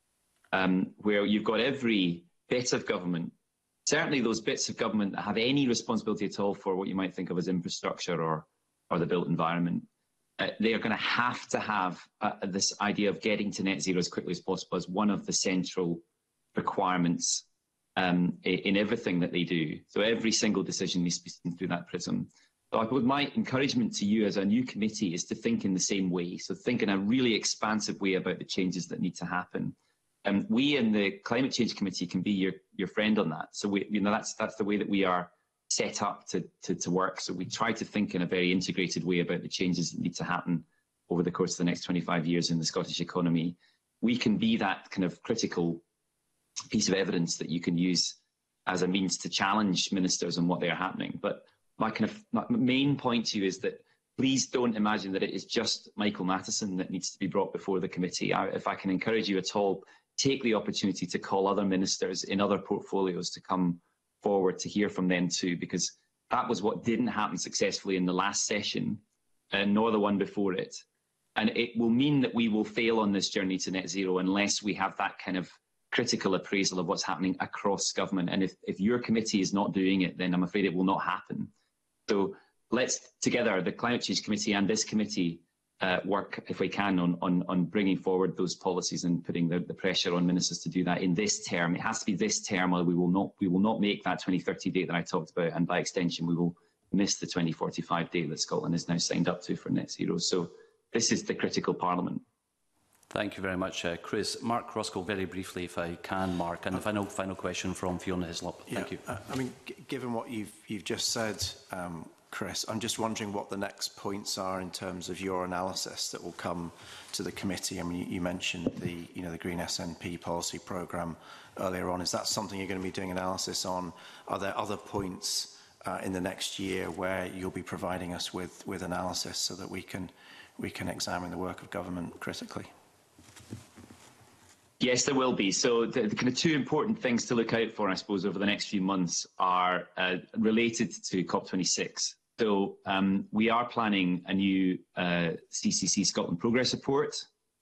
um, where you've got every bit of government, certainly those bits of government that have any responsibility at all for what you might think of as infrastructure or or the built environment. Uh, they are going to have to have uh, this idea of getting to net zero as quickly as possible as one of the central requirements Um, in everything that they do. So every single decision needs to be seen through that prism. So I would, my encouragement to you as a new committee is to think in the same way. So think in a really expansive way about the changes that need to happen. And um, we in the Climate Change Committee can be your, your friend on that. So we, you know, that's, that's the way that we are set up to, to, to work. So we try to think in a very integrated way about the changes that need to happen over the course of the next twenty-five years in the Scottish economy. We can be that kind of critical piece of evidence that you can use as a means to challenge ministers on what they are happening. But my kind of my main point to you is that please don't imagine that it is just Michael Matheson that needs to be brought before the committee. I, if I can encourage you at all, take the opportunity to call other ministers in other portfolios to come forward to hear from them too, because that was what didn't happen successfully in the last session, uh, nor the one before it. And it will mean that we will fail on this journey to net zero unless we have that kind of critical appraisal of what's happening across government. And if, if your committee is not doing it, then I'm afraid it will not happen. So let's together, the Climate Change Committee and this committee, uh, work, if we can, on, on, on bringing forward those policies and putting the, the pressure on ministers to do that in this term. It has to be this term, or we will not, we will not make that twenty thirty date that I talked about, and by extension, we will miss the twenty forty-five date that Scotland is now signed up to for net zero. So this is the critical parliament. Thank you very much, uh, Chris. Mark Roscoe, very briefly, if I can, Mark. And the final, final question from Fiona Hislop. Thank yeah, you. Uh, I mean, g given what you've, you've just said, um, Chris, I'm just wondering what the next points are in terms of your analysis that will come to the committee. I mean, you, you mentioned the, you know, the Green S N P policy programme earlier on. Is that something you're going to be doing analysis on? Are there other points uh, in the next year where you'll be providing us with, with analysis so that we can, we can examine the work of government critically? Yes, there will be. So the, the kind of two important things to look out for, I suppose, over the next few months are uh, related to COP twenty-six. So um, we are planning a new uh, C C C Scotland Progress Report.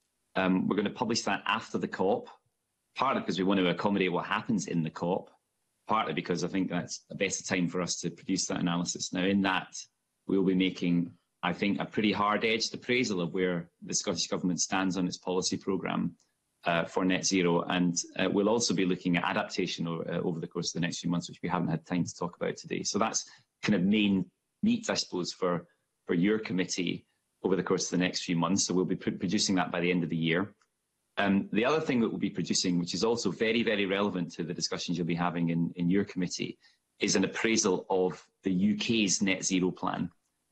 Um, we're going to publish that after the COP, partly because we want to accommodate what happens in the COP, partly because I think that's a better time for us to produce that analysis. Now, in that, we'll be making, I think, a pretty hard-edged appraisal of where the Scottish Government stands on its policy programme uh, for net zero, and uh, we'll also be looking at adaptation over, uh, over the course of the next few months, which we haven't had time to talk about today. So that's kind of main meat, I suppose, for, for your committee over the course of the next few months. So we'll be pr producing that by the end of the year. Um, the other thing that we'll be producing, which is also very, very relevant to the discussions you'll be having in, in your committee, is an appraisal of the U K's net zero plan.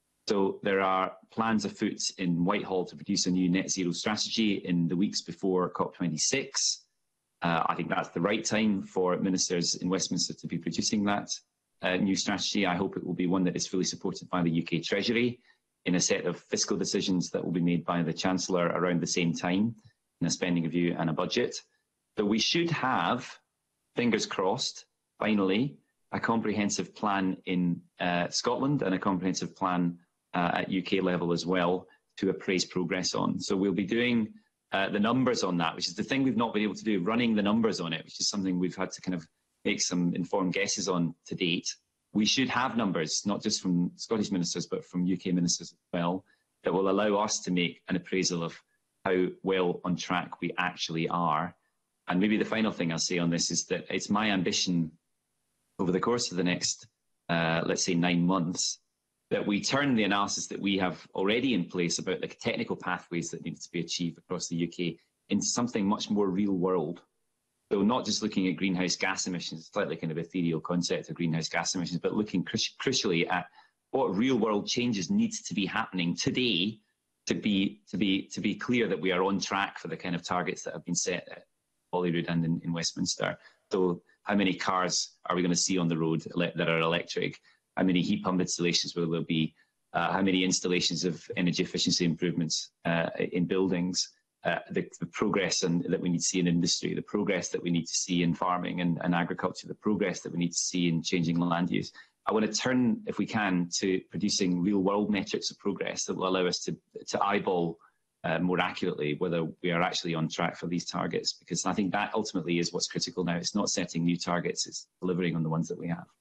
So there are plans afoot in Whitehall to produce a new net zero strategy in the weeks before COP twenty-six. Uh, I think that's the right time for ministers in Westminster to be producing that uh, new strategy. I hope it will be one that is fully supported by the U K Treasury in a set of fiscal decisions that will be made by the Chancellor around the same time, in a spending review and a budget. But we should have, fingers crossed, finally, a comprehensive plan in uh, Scotland and a comprehensive plan uh, at U K level as well to appraise progress on. So we'll be doing uh, the numbers on that, which is the thing we've not been able to do, running the numbers on it, which is something we've had to kind of make some informed guesses on to date. We should have numbers, not just from Scottish ministers, but from U K ministers as well, that will allow us to make an appraisal of how well on track we actually are. And maybe the final thing I'll say on this is that it's my ambition over the course of the next, uh, let's say, nine months, that we turn the analysis that we have already in place about the technical pathways that need to be achieved across the U K into something much more real world. So not just looking at greenhouse gas emissions, slightly kind of ethereal concept of greenhouse gas emissions, but looking cru crucially at what real world changes need to be happening today to be to be to be clear that we are on track for the kind of targets that have been set at Holyrood and in, in Westminster. So how many cars are we going to see on the road that are electric? How many heat pump installations will there be? Uh, how many installations of energy efficiency improvements uh, in buildings? Uh, the, the progress and, that we need to see in industry, the progress that we need to see in farming and, and agriculture, the progress that we need to see in changing land use. I want to turn, if we can, to producing real-world metrics of progress that will allow us to, to eyeball uh, more accurately whether we are actually on track for these targets, because I think that ultimately is what's critical now. It's not setting new targets, it's delivering on the ones that we have.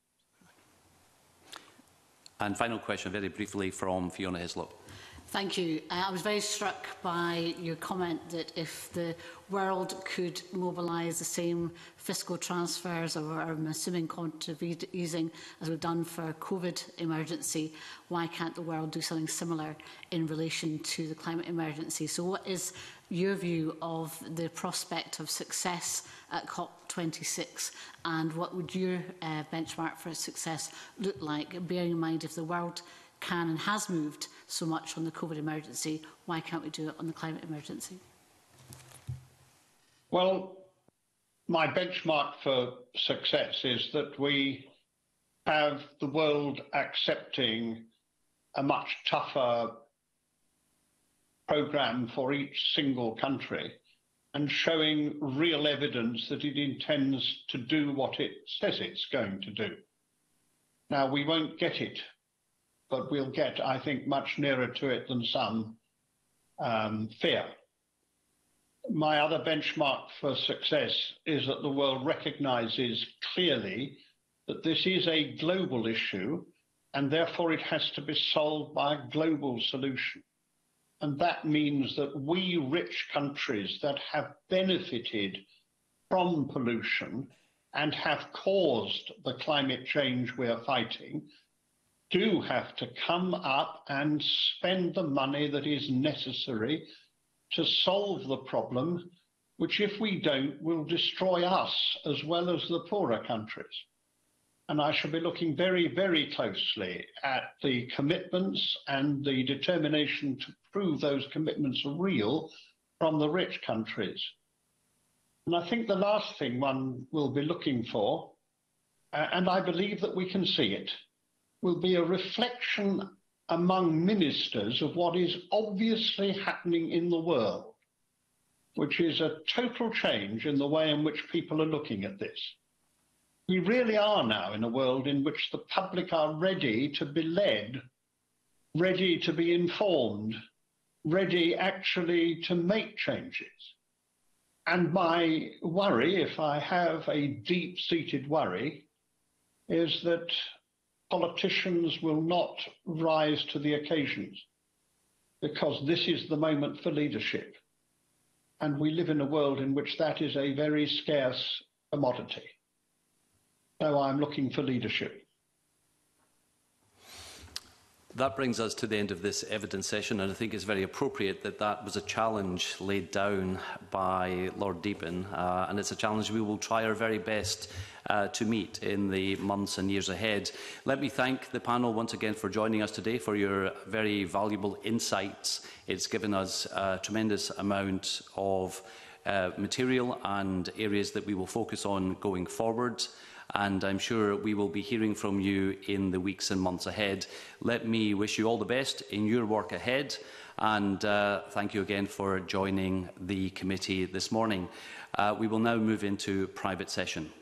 And final question, very briefly, from Fiona Hislop. Thank you. Uh, I was very struck by your comment that if the world could mobilise the same fiscal transfers, or I'm assuming quantitative easing, as we've done for COVID emergency, why can't the world do something similar in relation to the climate emergency? So what is your view of the prospect of success at COP twenty-six, and what would your uh, benchmark for success look like, bearing in mind if the world can and has moved so much on the COVID emergency, why can't we do it on the climate emergency? Well, my benchmark for success is that we have the world accepting a much tougher programme for each single country and showing real evidence that it intends to do what it says it's going to do. Now, we won't get it, but we'll get, I think, much nearer to it than some um, fear. My other benchmark for success is that the world recognises clearly that this is a global issue, and therefore it has to be solved by a global solution. And that means that we rich countries that have benefited from pollution and have caused the climate change we are fighting do have to come up and spend the money that is necessary to solve the problem, which if we don't will destroy us as well as the poorer countries. And I shall be looking very, very closely at the commitments and the determination to prove those commitments are real from the rich countries. And I think the last thing one will be looking for, uh, and I believe that we can see it, will be a reflection among ministers of what is obviously happening in the world. which is a total change in the way in which people are looking at this. We really are now in a world in which the public are ready to be led, ready to be informed, ready actually to make changes. And my worry, if I have a deep-seated worry, is that politicians will not rise to the occasions, because this is the moment for leadership. And we live in a world in which that is a very scarce commodity. So I'm looking for leadership. That brings us to the end of this evidence session, and I think it's very appropriate that that was a challenge laid down by Lord Deepen, uh, and it's a challenge we will try our very best uh, to meet in the months and years ahead. Let me thank the panel once again for joining us today, for your very valuable insights. It's given us a tremendous amount of uh, material and areas that we will focus on going forward. And I'm sure we will be hearing from you in the weeks and months ahead. Let me wish you all the best in your work ahead, and uh, thank you again for joining the committee this morning. Uh, we will now move into private session.